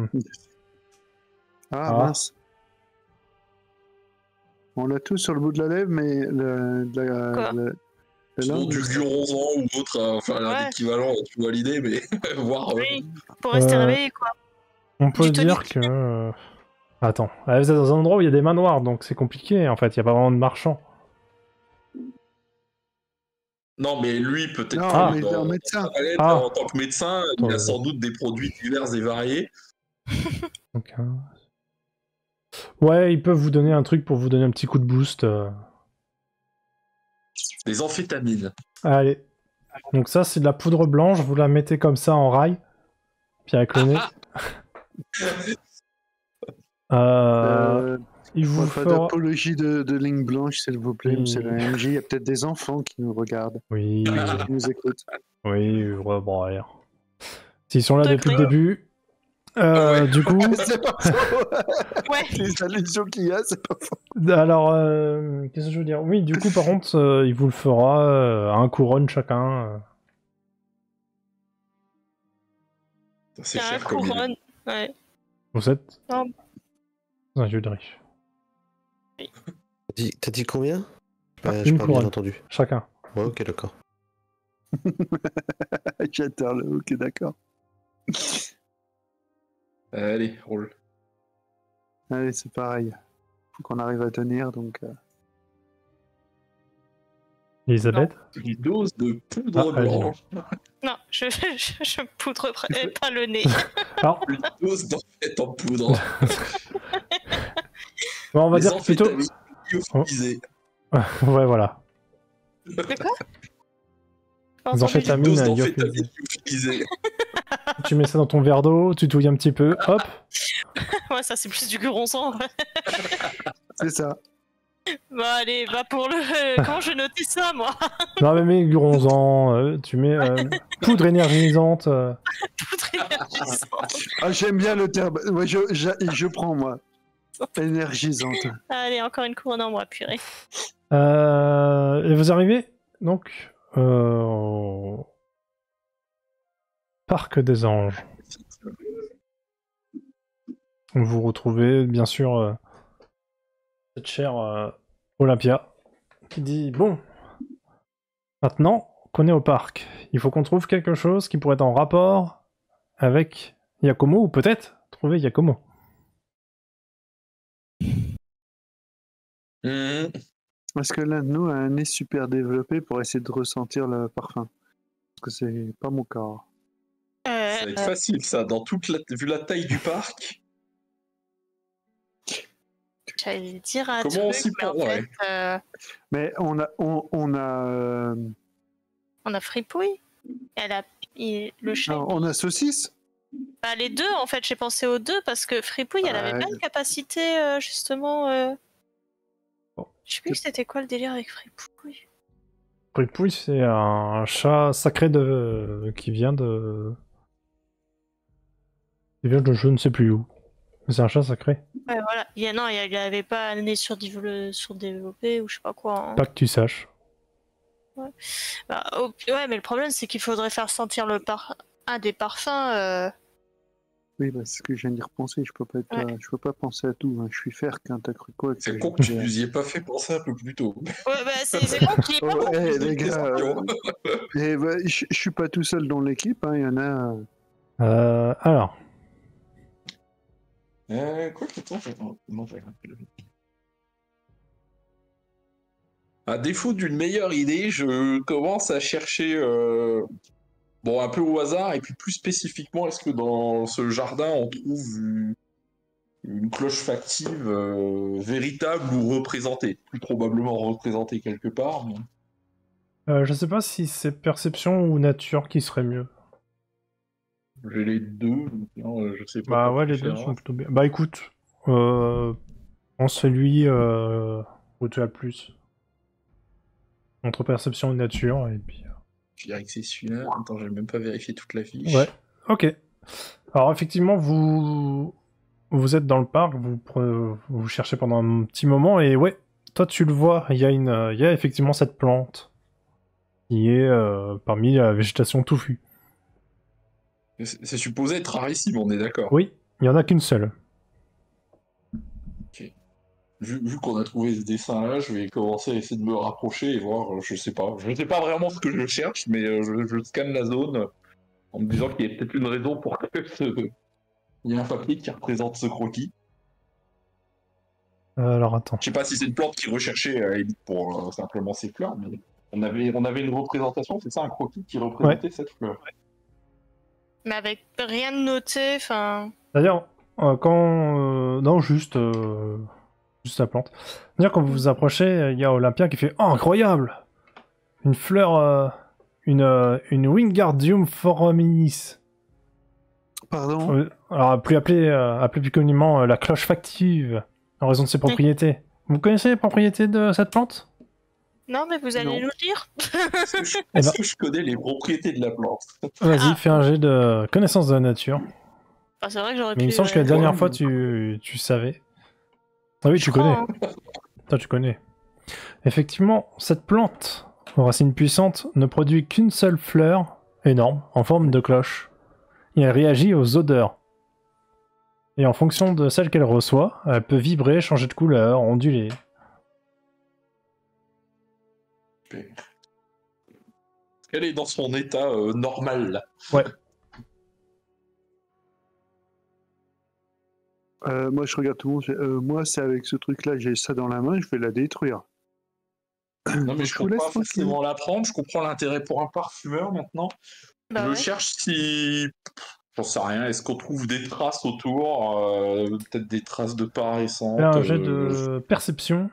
Mince. On l'a tous sur le bout de la lèvre, mais Sinon, du guronzan ou autre, enfin un équivalent, tu vois l'idée, mais voir... Oui, pour rester réveillé, quoi. On peut dire que... Attends, vous êtes dans un endroit où il y a des manoirs, donc c'est compliqué en fait, il n'y a pas vraiment de marchands. Non, mais lui, peut-être Non, que mais un médecin. en tant que médecin, il a Attends, sans doute des produits divers et variés. Donc, ouais, ils peuvent vous donner un truc pour vous donner un petit coup de boost. Des amphétamines. Allez. Donc ça, c'est de la poudre blanche, vous la mettez comme ça en rail. Puis avec le nez. Il vous Pas fera... d'apologie de ligne blanche, s'il vous plaît, Oui. monsieur le MJ. Il y a peut-être des enfants qui nous regardent, Oui, qui nous écoutent. oui, ouais, bon, allez. S'ils sont là Degré. depuis le début. Ouais. Du coup, C'est pas faux. Ouais. Les allusions qu'il y a, c'est pas faux. alors, qu'est-ce que je veux dire? Oui, du coup, par contre, il vous le fera un couronne chacun. C'est Un cher comme il est. couronne. Ouais. Vous êtes Non. dans un jeu de riche. T'as dit combien? Une J'ai pas bien couronne. entendu. Chacun. Ouais, ok, d'accord. J'adore le ok, d'accord. Allez, roule. Allez, c'est pareil. Faut qu'on arrive à tenir, donc... Elisabeth? Une dose de poudre allez, blanche. Non, je poudre pas le nez. Alors, Une dose d'enfait en poudre. bon, on va Les dire plutôt... amphétamines lyophilisées. Ouais, voilà. De quoi? Pas Les entendu. amphétamines Dose lyophilisées. d'amphétamines lyophilisées. Tu mets ça dans ton verre d'eau, tu touilles un petit peu, hop. Ouais, ça c'est plus du guronzan. C'est ça. Bah allez, va pour le... Comment je notais ça, moi? Non mais mets guronzan, tu mets poudre énergisante. Poudre énergisante. Ah, j'aime bien le terme. Ouais, je prends, moi. Énergisante. Allez, encore une couronne en moi, purée. Et vous arrivez donc au Parc des Anges. Vous retrouvez bien sûr cette chère Olympia qui dit bon, maintenant qu'on est au parc, il faut qu'on trouve quelque chose qui pourrait être en rapport avec Yakomo ou peut-être trouver Yakomo. Parce que l'un de nous a un nez super développé pour essayer de ressentir le parfum. Parce que c'est pas mon cas. Ça va être facile, ça. Vu la taille du parc, J'allais dire un comment on truc, s'y mais en prend, fait, ouais. Mais on a on a Fripouille. Le chat. non, on a saucisse. Bah, les deux, en fait, j'ai pensé aux deux parce que Fripouille, elle avait Ouais. pas une capacité, justement. Bon. Je sais plus c'était quoi le délire avec Fripouille. Fripouille, c'est un chat sacré qui vient de je ne sais plus où. C'est un chat sacré. Ouais, voilà. Non, il avait pas un nez surdéveloppé ou je sais pas quoi. Hein. Pas que tu saches. Bah, ouais, mais le problème, c'est qu'il faudrait faire sentir un des parfums. Oui, bah, c'est ce que je viens d'y repenser. Je peux pas je peux pas penser à tout. Hein. Je suis faire qu'un t'as cru quoi. C'est con que tu nous y aies pas fait penser un peu plus tôt. Ouais, bah, c'est con qu'il y ait pas beaucoup. Ouais, les gars, Question. je suis pas tout seul dans l'équipe. Hein. Il y en a. Alors, Quoi que attends, non, j'ai rien fait. À défaut d'une meilleure idée, je commence à chercher un peu au hasard, et puis plus spécifiquement, est-ce que dans ce jardin on trouve une cloche factive véritable ou représentée? Plus probablement représentée quelque part. Mais... je sais pas si c'est perception ou nature qui serait mieux. J'ai les deux, donc, je sais pas. Bah ouais, les deux sont plutôt bien. Bah écoute, on se fait lui où tu as le plus. Entre perception et nature, et puis... Je dirais que c'est celui-là. Attends, j'ai même pas vérifié toute la fiche. Ouais, ok. Alors effectivement, vous êtes dans le parc, vous cherchez pendant un petit moment, et ouais, toi tu le vois, il y a effectivement cette plante qui est parmi la végétation touffue. C'est supposé être rarissime, on est d'accord. Oui, il y en a qu'une seule. Ok. Vu qu'on a trouvé ce dessin-là, je vais commencer à essayer de me rapprocher et voir, je sais pas vraiment ce que je cherche, mais je scanne la zone en me disant qu'il y a peut-être une raison pour que il y ait un papier qui représente ce croquis. Alors attends. Je sais pas si c'est une plante qui recherchait pour simplement ses fleurs, mais on avait une représentation, c'est ça, un croquis qui représentait cette fleur. Mais avec rien de noté, enfin. D'ailleurs, non, juste la plante. D'ailleurs, quand vous vous approchez, il y a Olympia qui fait « Oh, incroyable! Une fleur, une Wingardium Foramis. » Pardon? Alors, appelée plus communément la cloche factive, en raison de ses propriétés. Vous connaissez les propriétés de cette plante? Non, mais vous allez Non. nous dire. Est-ce que je connais les propriétés de la plante? Vas-y, fais un jet de connaissance de la nature. Ah, c'est vrai que j'aurais pu. Mais il me semble que la dernière fois, tu savais. Ah oui, tu connais. crois, hein. Toi, tu connais. Effectivement, cette plante, aux racines puissantes, ne produit qu'une seule fleur énorme, en forme de cloche. Et elle réagit aux odeurs. Et en fonction de celle qu'elle reçoit, elle peut vibrer, changer de couleur, onduler. Elle est dans son état normal, là. Ouais. Moi, je regarde tout le monde. Moi, c'est avec ce truc-là, j'ai ça dans la main, je vais la détruire. Non, mais je vous ne peux laisse pas forcément la prendre. Je comprends l'intérêt pour un parfumeur maintenant. Bah Je ouais. cherche si. J'en sais rien. Est-ce qu'on trouve des traces autour? Peut-être des traces de pas récentes. Fais un jet de perception.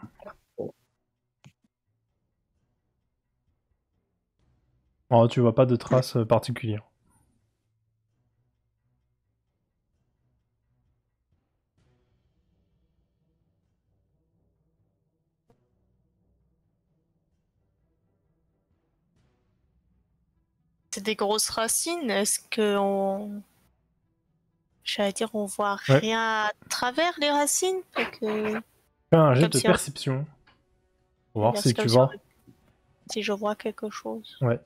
Oh, tu vois pas de traces particulières. C'est des grosses racines. Est-ce que on. J'allais dire, on voit Ouais. rien à travers les racines? Que... Fais un jet Comme de si on- perception. Pour voir Merci, si comme tu si vois. Si je vois quelque chose. Ouais.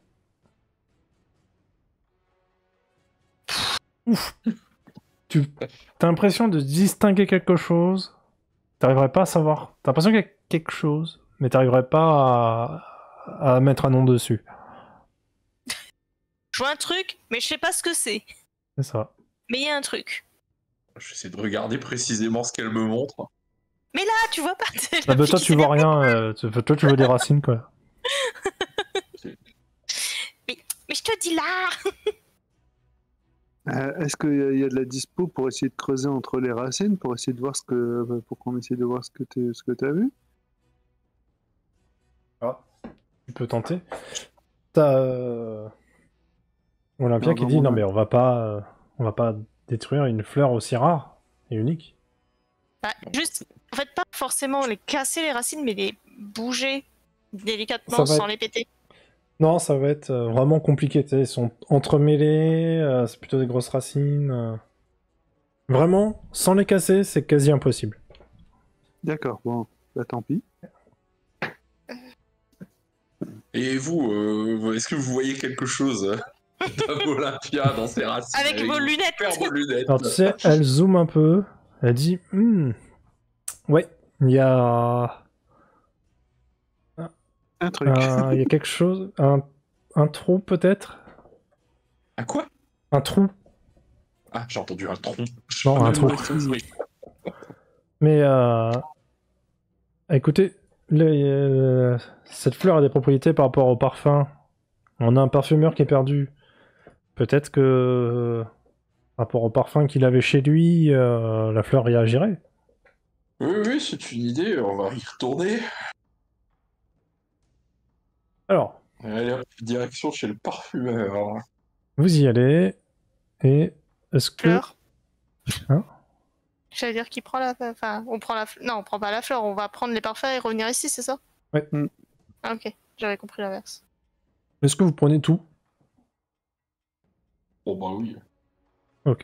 Ouf. Tu as l'impression de distinguer quelque chose. T'arriverais pas à savoir. T'as l'impression qu'il y a quelque chose, mais t'arriverais pas à mettre un nom dessus. Je vois un truc, mais je sais pas ce que c'est. C'est ça. Mais il y a un truc. J'essaie de regarder précisément ce qu'elle me montre. Mais là, tu vois pas. Ah bah toi tu vois rien. Toi tu vois des racines quoi. Mais je te dis là. Est-ce qu'il y a de la dispo pour essayer de creuser entre les racines, pour essayer de voir pour qu'on essaye de voir ce que t'as vu? Tu peux tenter. T'as Olympia qui dit non mais on va pas détruire une fleur aussi rare et unique. Bah, juste, en fait, pas forcément les casser les racines, mais les bouger délicatement Ça va sans être- les péter. Non, ça va être vraiment compliqué. Tu sais, ils sont entremêlés, c'est plutôt des grosses racines. Vraiment, sans les casser, c'est quasi impossible. D'accord, bon, bah tant pis. Et vous, est-ce que vous voyez quelque chose d'Olympia dans ses racines? Avec vos lunettes. Superbes lunettes. Alors tu sais, elle zoome un peu, elle dit ouais, il y a Un truc. il y a quelque chose, un trou peut-être, Un quoi? un trou. Ah, j'ai entendu un tronc. Non, un trou. Oui. Mais écoutez, cette fleur a des propriétés par rapport au parfum. On a un parfumeur qui est perdu. Peut-être que par rapport au parfum qu'il avait chez lui, la fleur réagirait. Oui, c'est une idée. On va y retourner. Alors, Allez, hop, direction chez le parfumeur. vous y allez, et est-ce que... Fleur. Hein? J'allais dire qu'il prend la. Enfin, on prend la. Non, on prend pas la fleur. On va prendre les parfums et revenir ici, c'est ça? Ouais. Ah, ok, j'avais compris l'inverse. Est-ce que vous prenez tout? Bon, bah oui. Ok.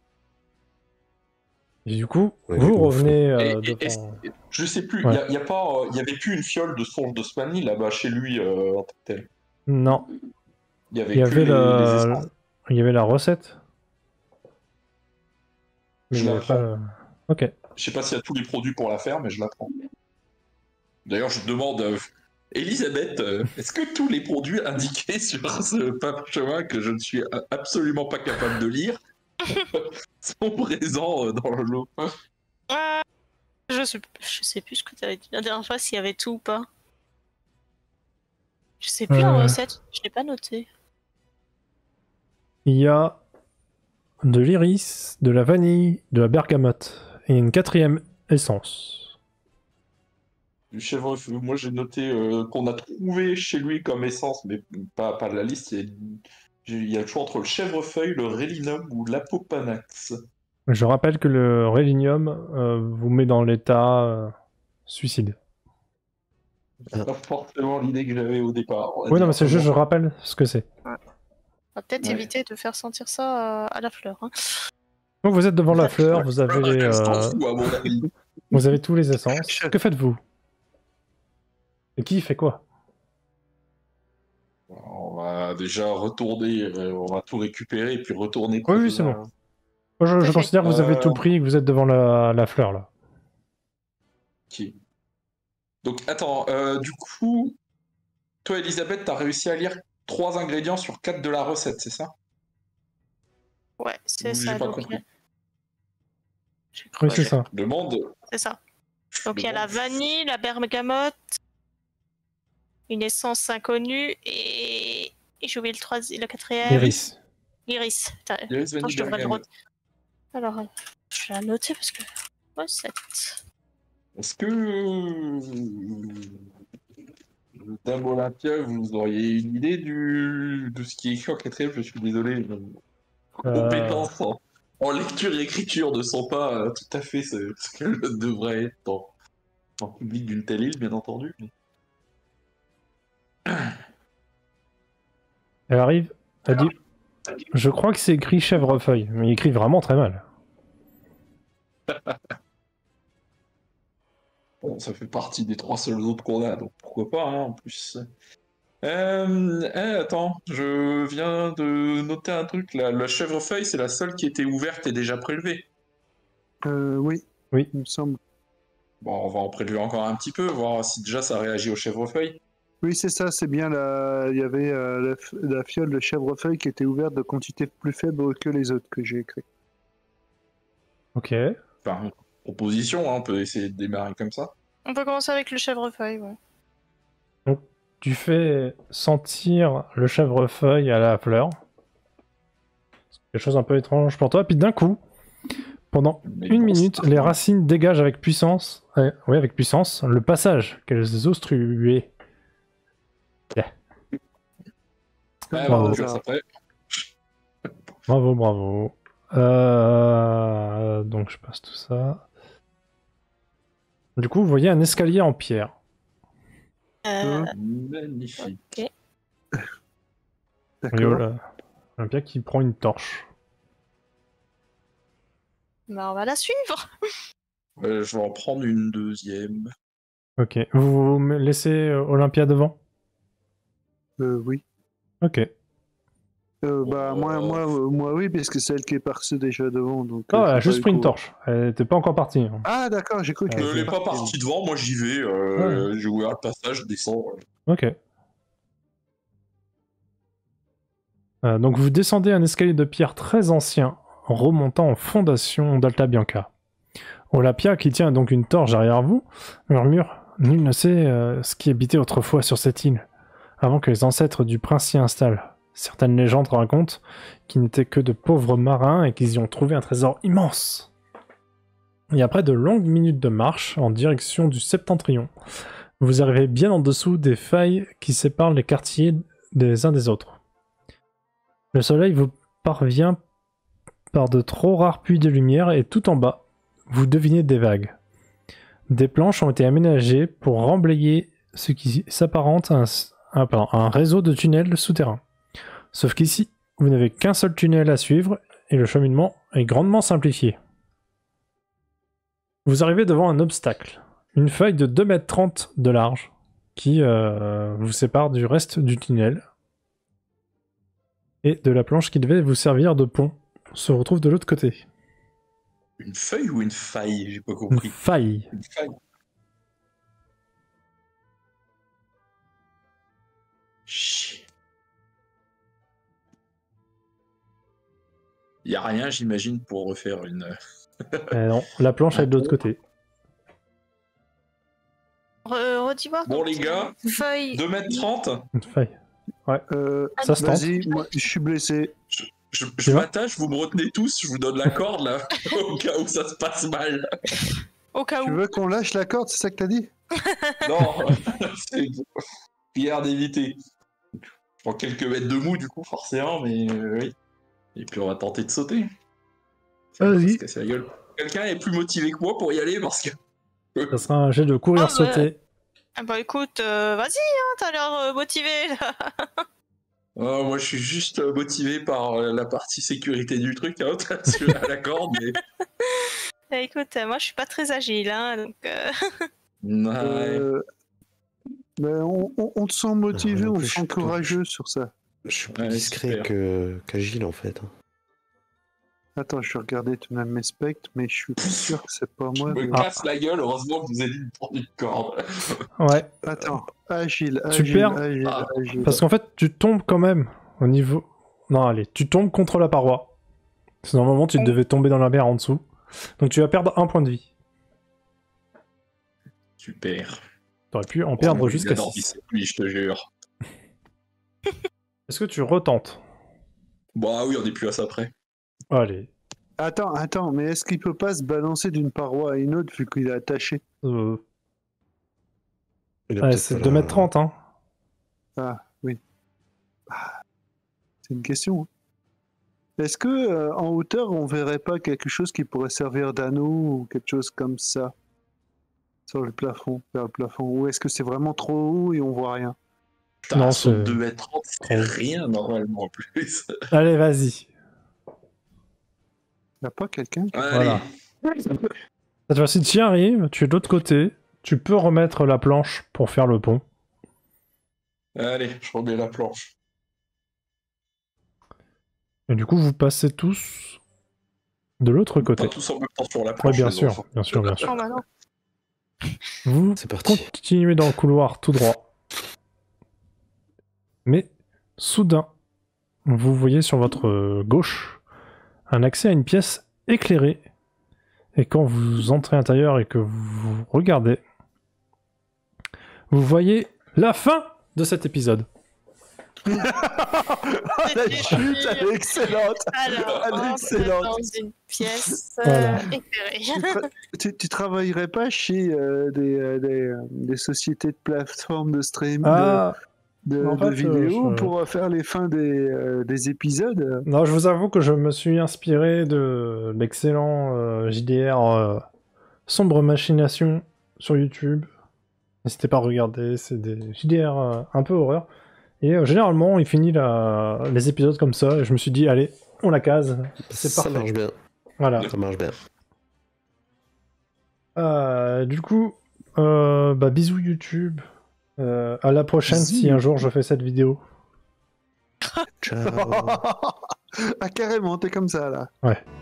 Et du coup, Ouais, vous ouf. revenez Je sais plus, Ouais. y avait plus une fiole de songe de Smanny là-bas chez lui en tant que tel. Non, Il y avait il y que avait les essences. il y avait la recette. Mais Je il y la avait pas prends. le- Ok. Je sais pas s'il y a tous les produits pour la faire, mais je la prends. D'ailleurs, je demande, Elisabeth, est-ce que tous les produits indiqués sur ce parchemin que je ne suis absolument pas capable de lire sont présents dans le lot? Je sais plus ce que tu avais dit la dernière fois, s'il y avait tout ou pas. Je sais plus la recette, je l'ai pas noté. Il y a de l'iris, de la vanille, de la bergamote et une 4e essence. Du chèvrefeuille. Moi, j'ai noté qu'on a trouvé chez lui comme essence, mais pas de la liste. Il y a le choix entre le chèvrefeuille, le rélinum ou l'apopanax. Je rappelle que le rélinium vous met dans l'état suicide. C'est pas forcément l'idée que j'avais au départ. Oui, non, mais c'est juste, je rappelle ce que c'est. On va peut-être éviter de faire sentir ça à la fleur. Hein. Donc vous êtes devant la fleur, vous avez, vous avez tous les essences. Que faites-vous? Et qui fait quoi? On va déjà retourner, on va tout récupérer et puis retourner. Oui, c'est bon. Moi, je considère que vous avez tout pris et que vous êtes devant la fleur, là. Ok. Donc, attends, du coup, toi, Elisabeth, t'as réussi à lire 3 ingrédients sur 4 de la recette, c'est ça? Ouais, c'est J'ai ça. pas Donc, compris. Oui, c'est ça. Demande. C'est ça. Donc, il y a la vanille, la bergamote, une essence inconnue et j'ai oublié le 4e. Iris. Iris. Iris, vanille, Je devrais le bergamote. Alors, je vais la noter parce que... Recette. Est-ce que Dame Olympia, vous auriez une idée de ce qui est écrit en 4e? Je suis désolé. Compétences en lecture et écriture ne sont pas tout à fait ce qu'elles devraient être dans le public d'une telle île, bien entendu. Elle arrive, elle dit « Je crois que c'est écrit chèvrefeuille », mais il écrit vraiment très mal. Bon, ça fait partie des 3 seuls autres qu'on a, donc pourquoi pas, hein, en plus. Attends, je viens de noter un truc, là. La chèvrefeuille, c'est la seule qui était ouverte et déjà prélevée. Oui. Oui. Il me semble. Bon, on va en prélever encore un petit peu, voir si déjà ça réagit au chèvrefeuille. Oui, c'est ça, c'est bien. Il y avait la fiole de chèvrefeuille qui était ouverte de quantité plus faible que les autres que j'ai écrit. Ok. Enfin, proposition, hein, on peut essayer de démarrer comme ça. On peut commencer avec le chèvrefeuille, ouais. Donc, tu fais sentir le chèvrefeuille à la fleur. C'est quelque chose un peu étrange pour toi. Puis d'un coup, pendant une minute, les racines dégagent avec puissance, avec puissance, le passage qu'elles obstruaient. Yeah. Bravo. Bravo, bravo. Donc je passe tout ça. Du coup, vous voyez un escalier en pierre. Magnifique. Ok. D'accord. Olympia qui prend une torche. Bah, on va la suivre. Je vais en prendre une deuxième. Ok. Vous me laissez Olympia devant? Oui. Ok. Moi, oui, parce que c'est elle qui est partie déjà devant. Donc, Non, elle a juste pris une torche. Elle était pas encore partie. Hein. Ah, d'accord, j'ai cru qu'elle Elle n'est pas partie devant, moi j'y vais. J'ai ouvert le passage, je descends. Ok. Donc vous descendez un escalier de pierre très ancien, remontant en fondation d'Alta Bianca. Olympia, qui tient donc une torche derrière vous, murmure « Nul ne sait ce qui habitait autrefois sur cette île, avant que les ancêtres du prince s'y installent. Certaines légendes racontent qu'ils n'étaient que de pauvres marins et qu'ils y ont trouvé un trésor immense. » Et après de longues minutes de marche en direction du septentrion, vous arrivez bien en dessous des failles qui séparent les quartiers des uns des autres. Le soleil vous parvient par de trop rares puits de lumière et tout en bas, vous devinez des vagues. Des planches ont été aménagées pour remblayer ce qui s'apparente à un réseau de tunnels souterrains. Sauf qu'ici, vous n'avez qu'un seul tunnel à suivre et le cheminement est grandement simplifié. Vous arrivez devant un obstacle, une faille de 2,30 m de large qui vous sépare du reste du tunnel et de la planche qui devait vous servir de pont se retrouve de l'autre côté. Une feuille ou une faille? J'ai pas compris. Une faille. Une faille. Chier. Y a rien, j'imagine, pour refaire une. Non, la planche est de l'autre côté. dis-moi. Bon, les gars, Feuille. 2m30. Une feuille. Ouais. Ça se tente. Vas-y, moi, je suis blessé. Je m'attache, vous me retenez tous, je vous donne la corde là, au cas où ça se passe mal. Au cas Tu où. veux qu'on lâche la corde, c'est ça que t'as dit? Non, c'est une prière d'éviter. Je prends quelques mètres de mou du coup, forcément, mais oui. Et puis on va tenter de sauter. Vas-y. Se casser la gueule. Quelqu'un est plus motivé que moi pour y aller parce que. Ça sera un jet de courir Ah, ouais. sauter. Ah bah écoute, vas-y, hein, t'as l'air motivé là. Ah, moi je suis juste motivé par la partie sécurité du truc, hein, à la corde, mais. Bah, écoute, moi je suis pas très agile, hein, donc. Ouais. Ben, on te sent motivé, Non, on non te plus, sent je- courageux sur ça. Je suis plus Ouais, discret super. qu'agile en fait. Attends, je vais regarder tout de même mes spectres, mais je suis pas sûr que c'est pas Je moi. me mais- casse la gueule, heureusement que vous avez dit de prendre une corde. Ouais. Attends, agile, Tu agile, perds. agile, Ah. agile. Parce qu'en fait, tu tombes quand même au niveau. Non, allez, tu tombes contre la paroi. Parce que normalement, tu devais tomber dans la mer en dessous. Donc tu vas perdre un point de vie. Super. T'aurais pu en perdre Oh, jusqu'à j'adore 6. Oui, je te jure. Est-ce que tu retentes? Bah oui, on est plus à ça près. Allez. Attends, mais est-ce qu'il peut pas se balancer d'une paroi à une autre vu qu'il est attaché? Euh... Il a Ouais, peut-être c'est pas la- 2m30, hein. Ah, oui. Ah, c'est une question. Hein. Est-ce que en hauteur, on verrait pas quelque chose qui pourrait servir d'anneau ou quelque chose comme ça sur le plafond, vers le plafond? Ou est-ce que c'est vraiment trop haut et on voit rien? Putain, Non, sur c'est- 2m30, c'est rien normalement en plus. Allez, vas-y. Y a pas quelqu'un qui... Voilà. Allez. Cette fois-ci, tu y arrives, tu es de l'autre côté. Tu peux remettre la planche pour faire le pont. Allez, je remets la planche. Et du coup, vous passez tous de l'autre côté. Pas tous en même temps sur la Oui, planche. bien les sûr, enfants. bien sûr, bien sûr. Oh bah non. Vous C'est parti. continuez dans le couloir tout droit. Mais, soudain, vous voyez sur votre gauche un accès à une pièce éclairée. Et quand vous entrez à l'intérieur et que vous regardez, vous voyez la fin de cet épisode. La chute, elle est excellente! Alors, Elle est on entre excellente. dans une pièce Voilà. éclairée. Tu travaillerais pas chez des sociétés de plateformes de stream Ah, de en fait, vidéos je- pour faire les fins des épisodes? non, je vous avoue que je me suis inspiré de l'excellent JDR Sombre Machination sur YouTube. N'hésitez pas à regarder, c'est des JDR un peu horreur. Et généralement, il finit les épisodes comme ça, et je me suis dit, allez, on la case, c'est Ça parfait. marche bien. Voilà. Ça marche bien. Du coup, bisous YouTube. À la prochaine Bisous. si un jour je fais cette vidéo. Ciao. Ah, carrément, t'es comme ça là. Ouais.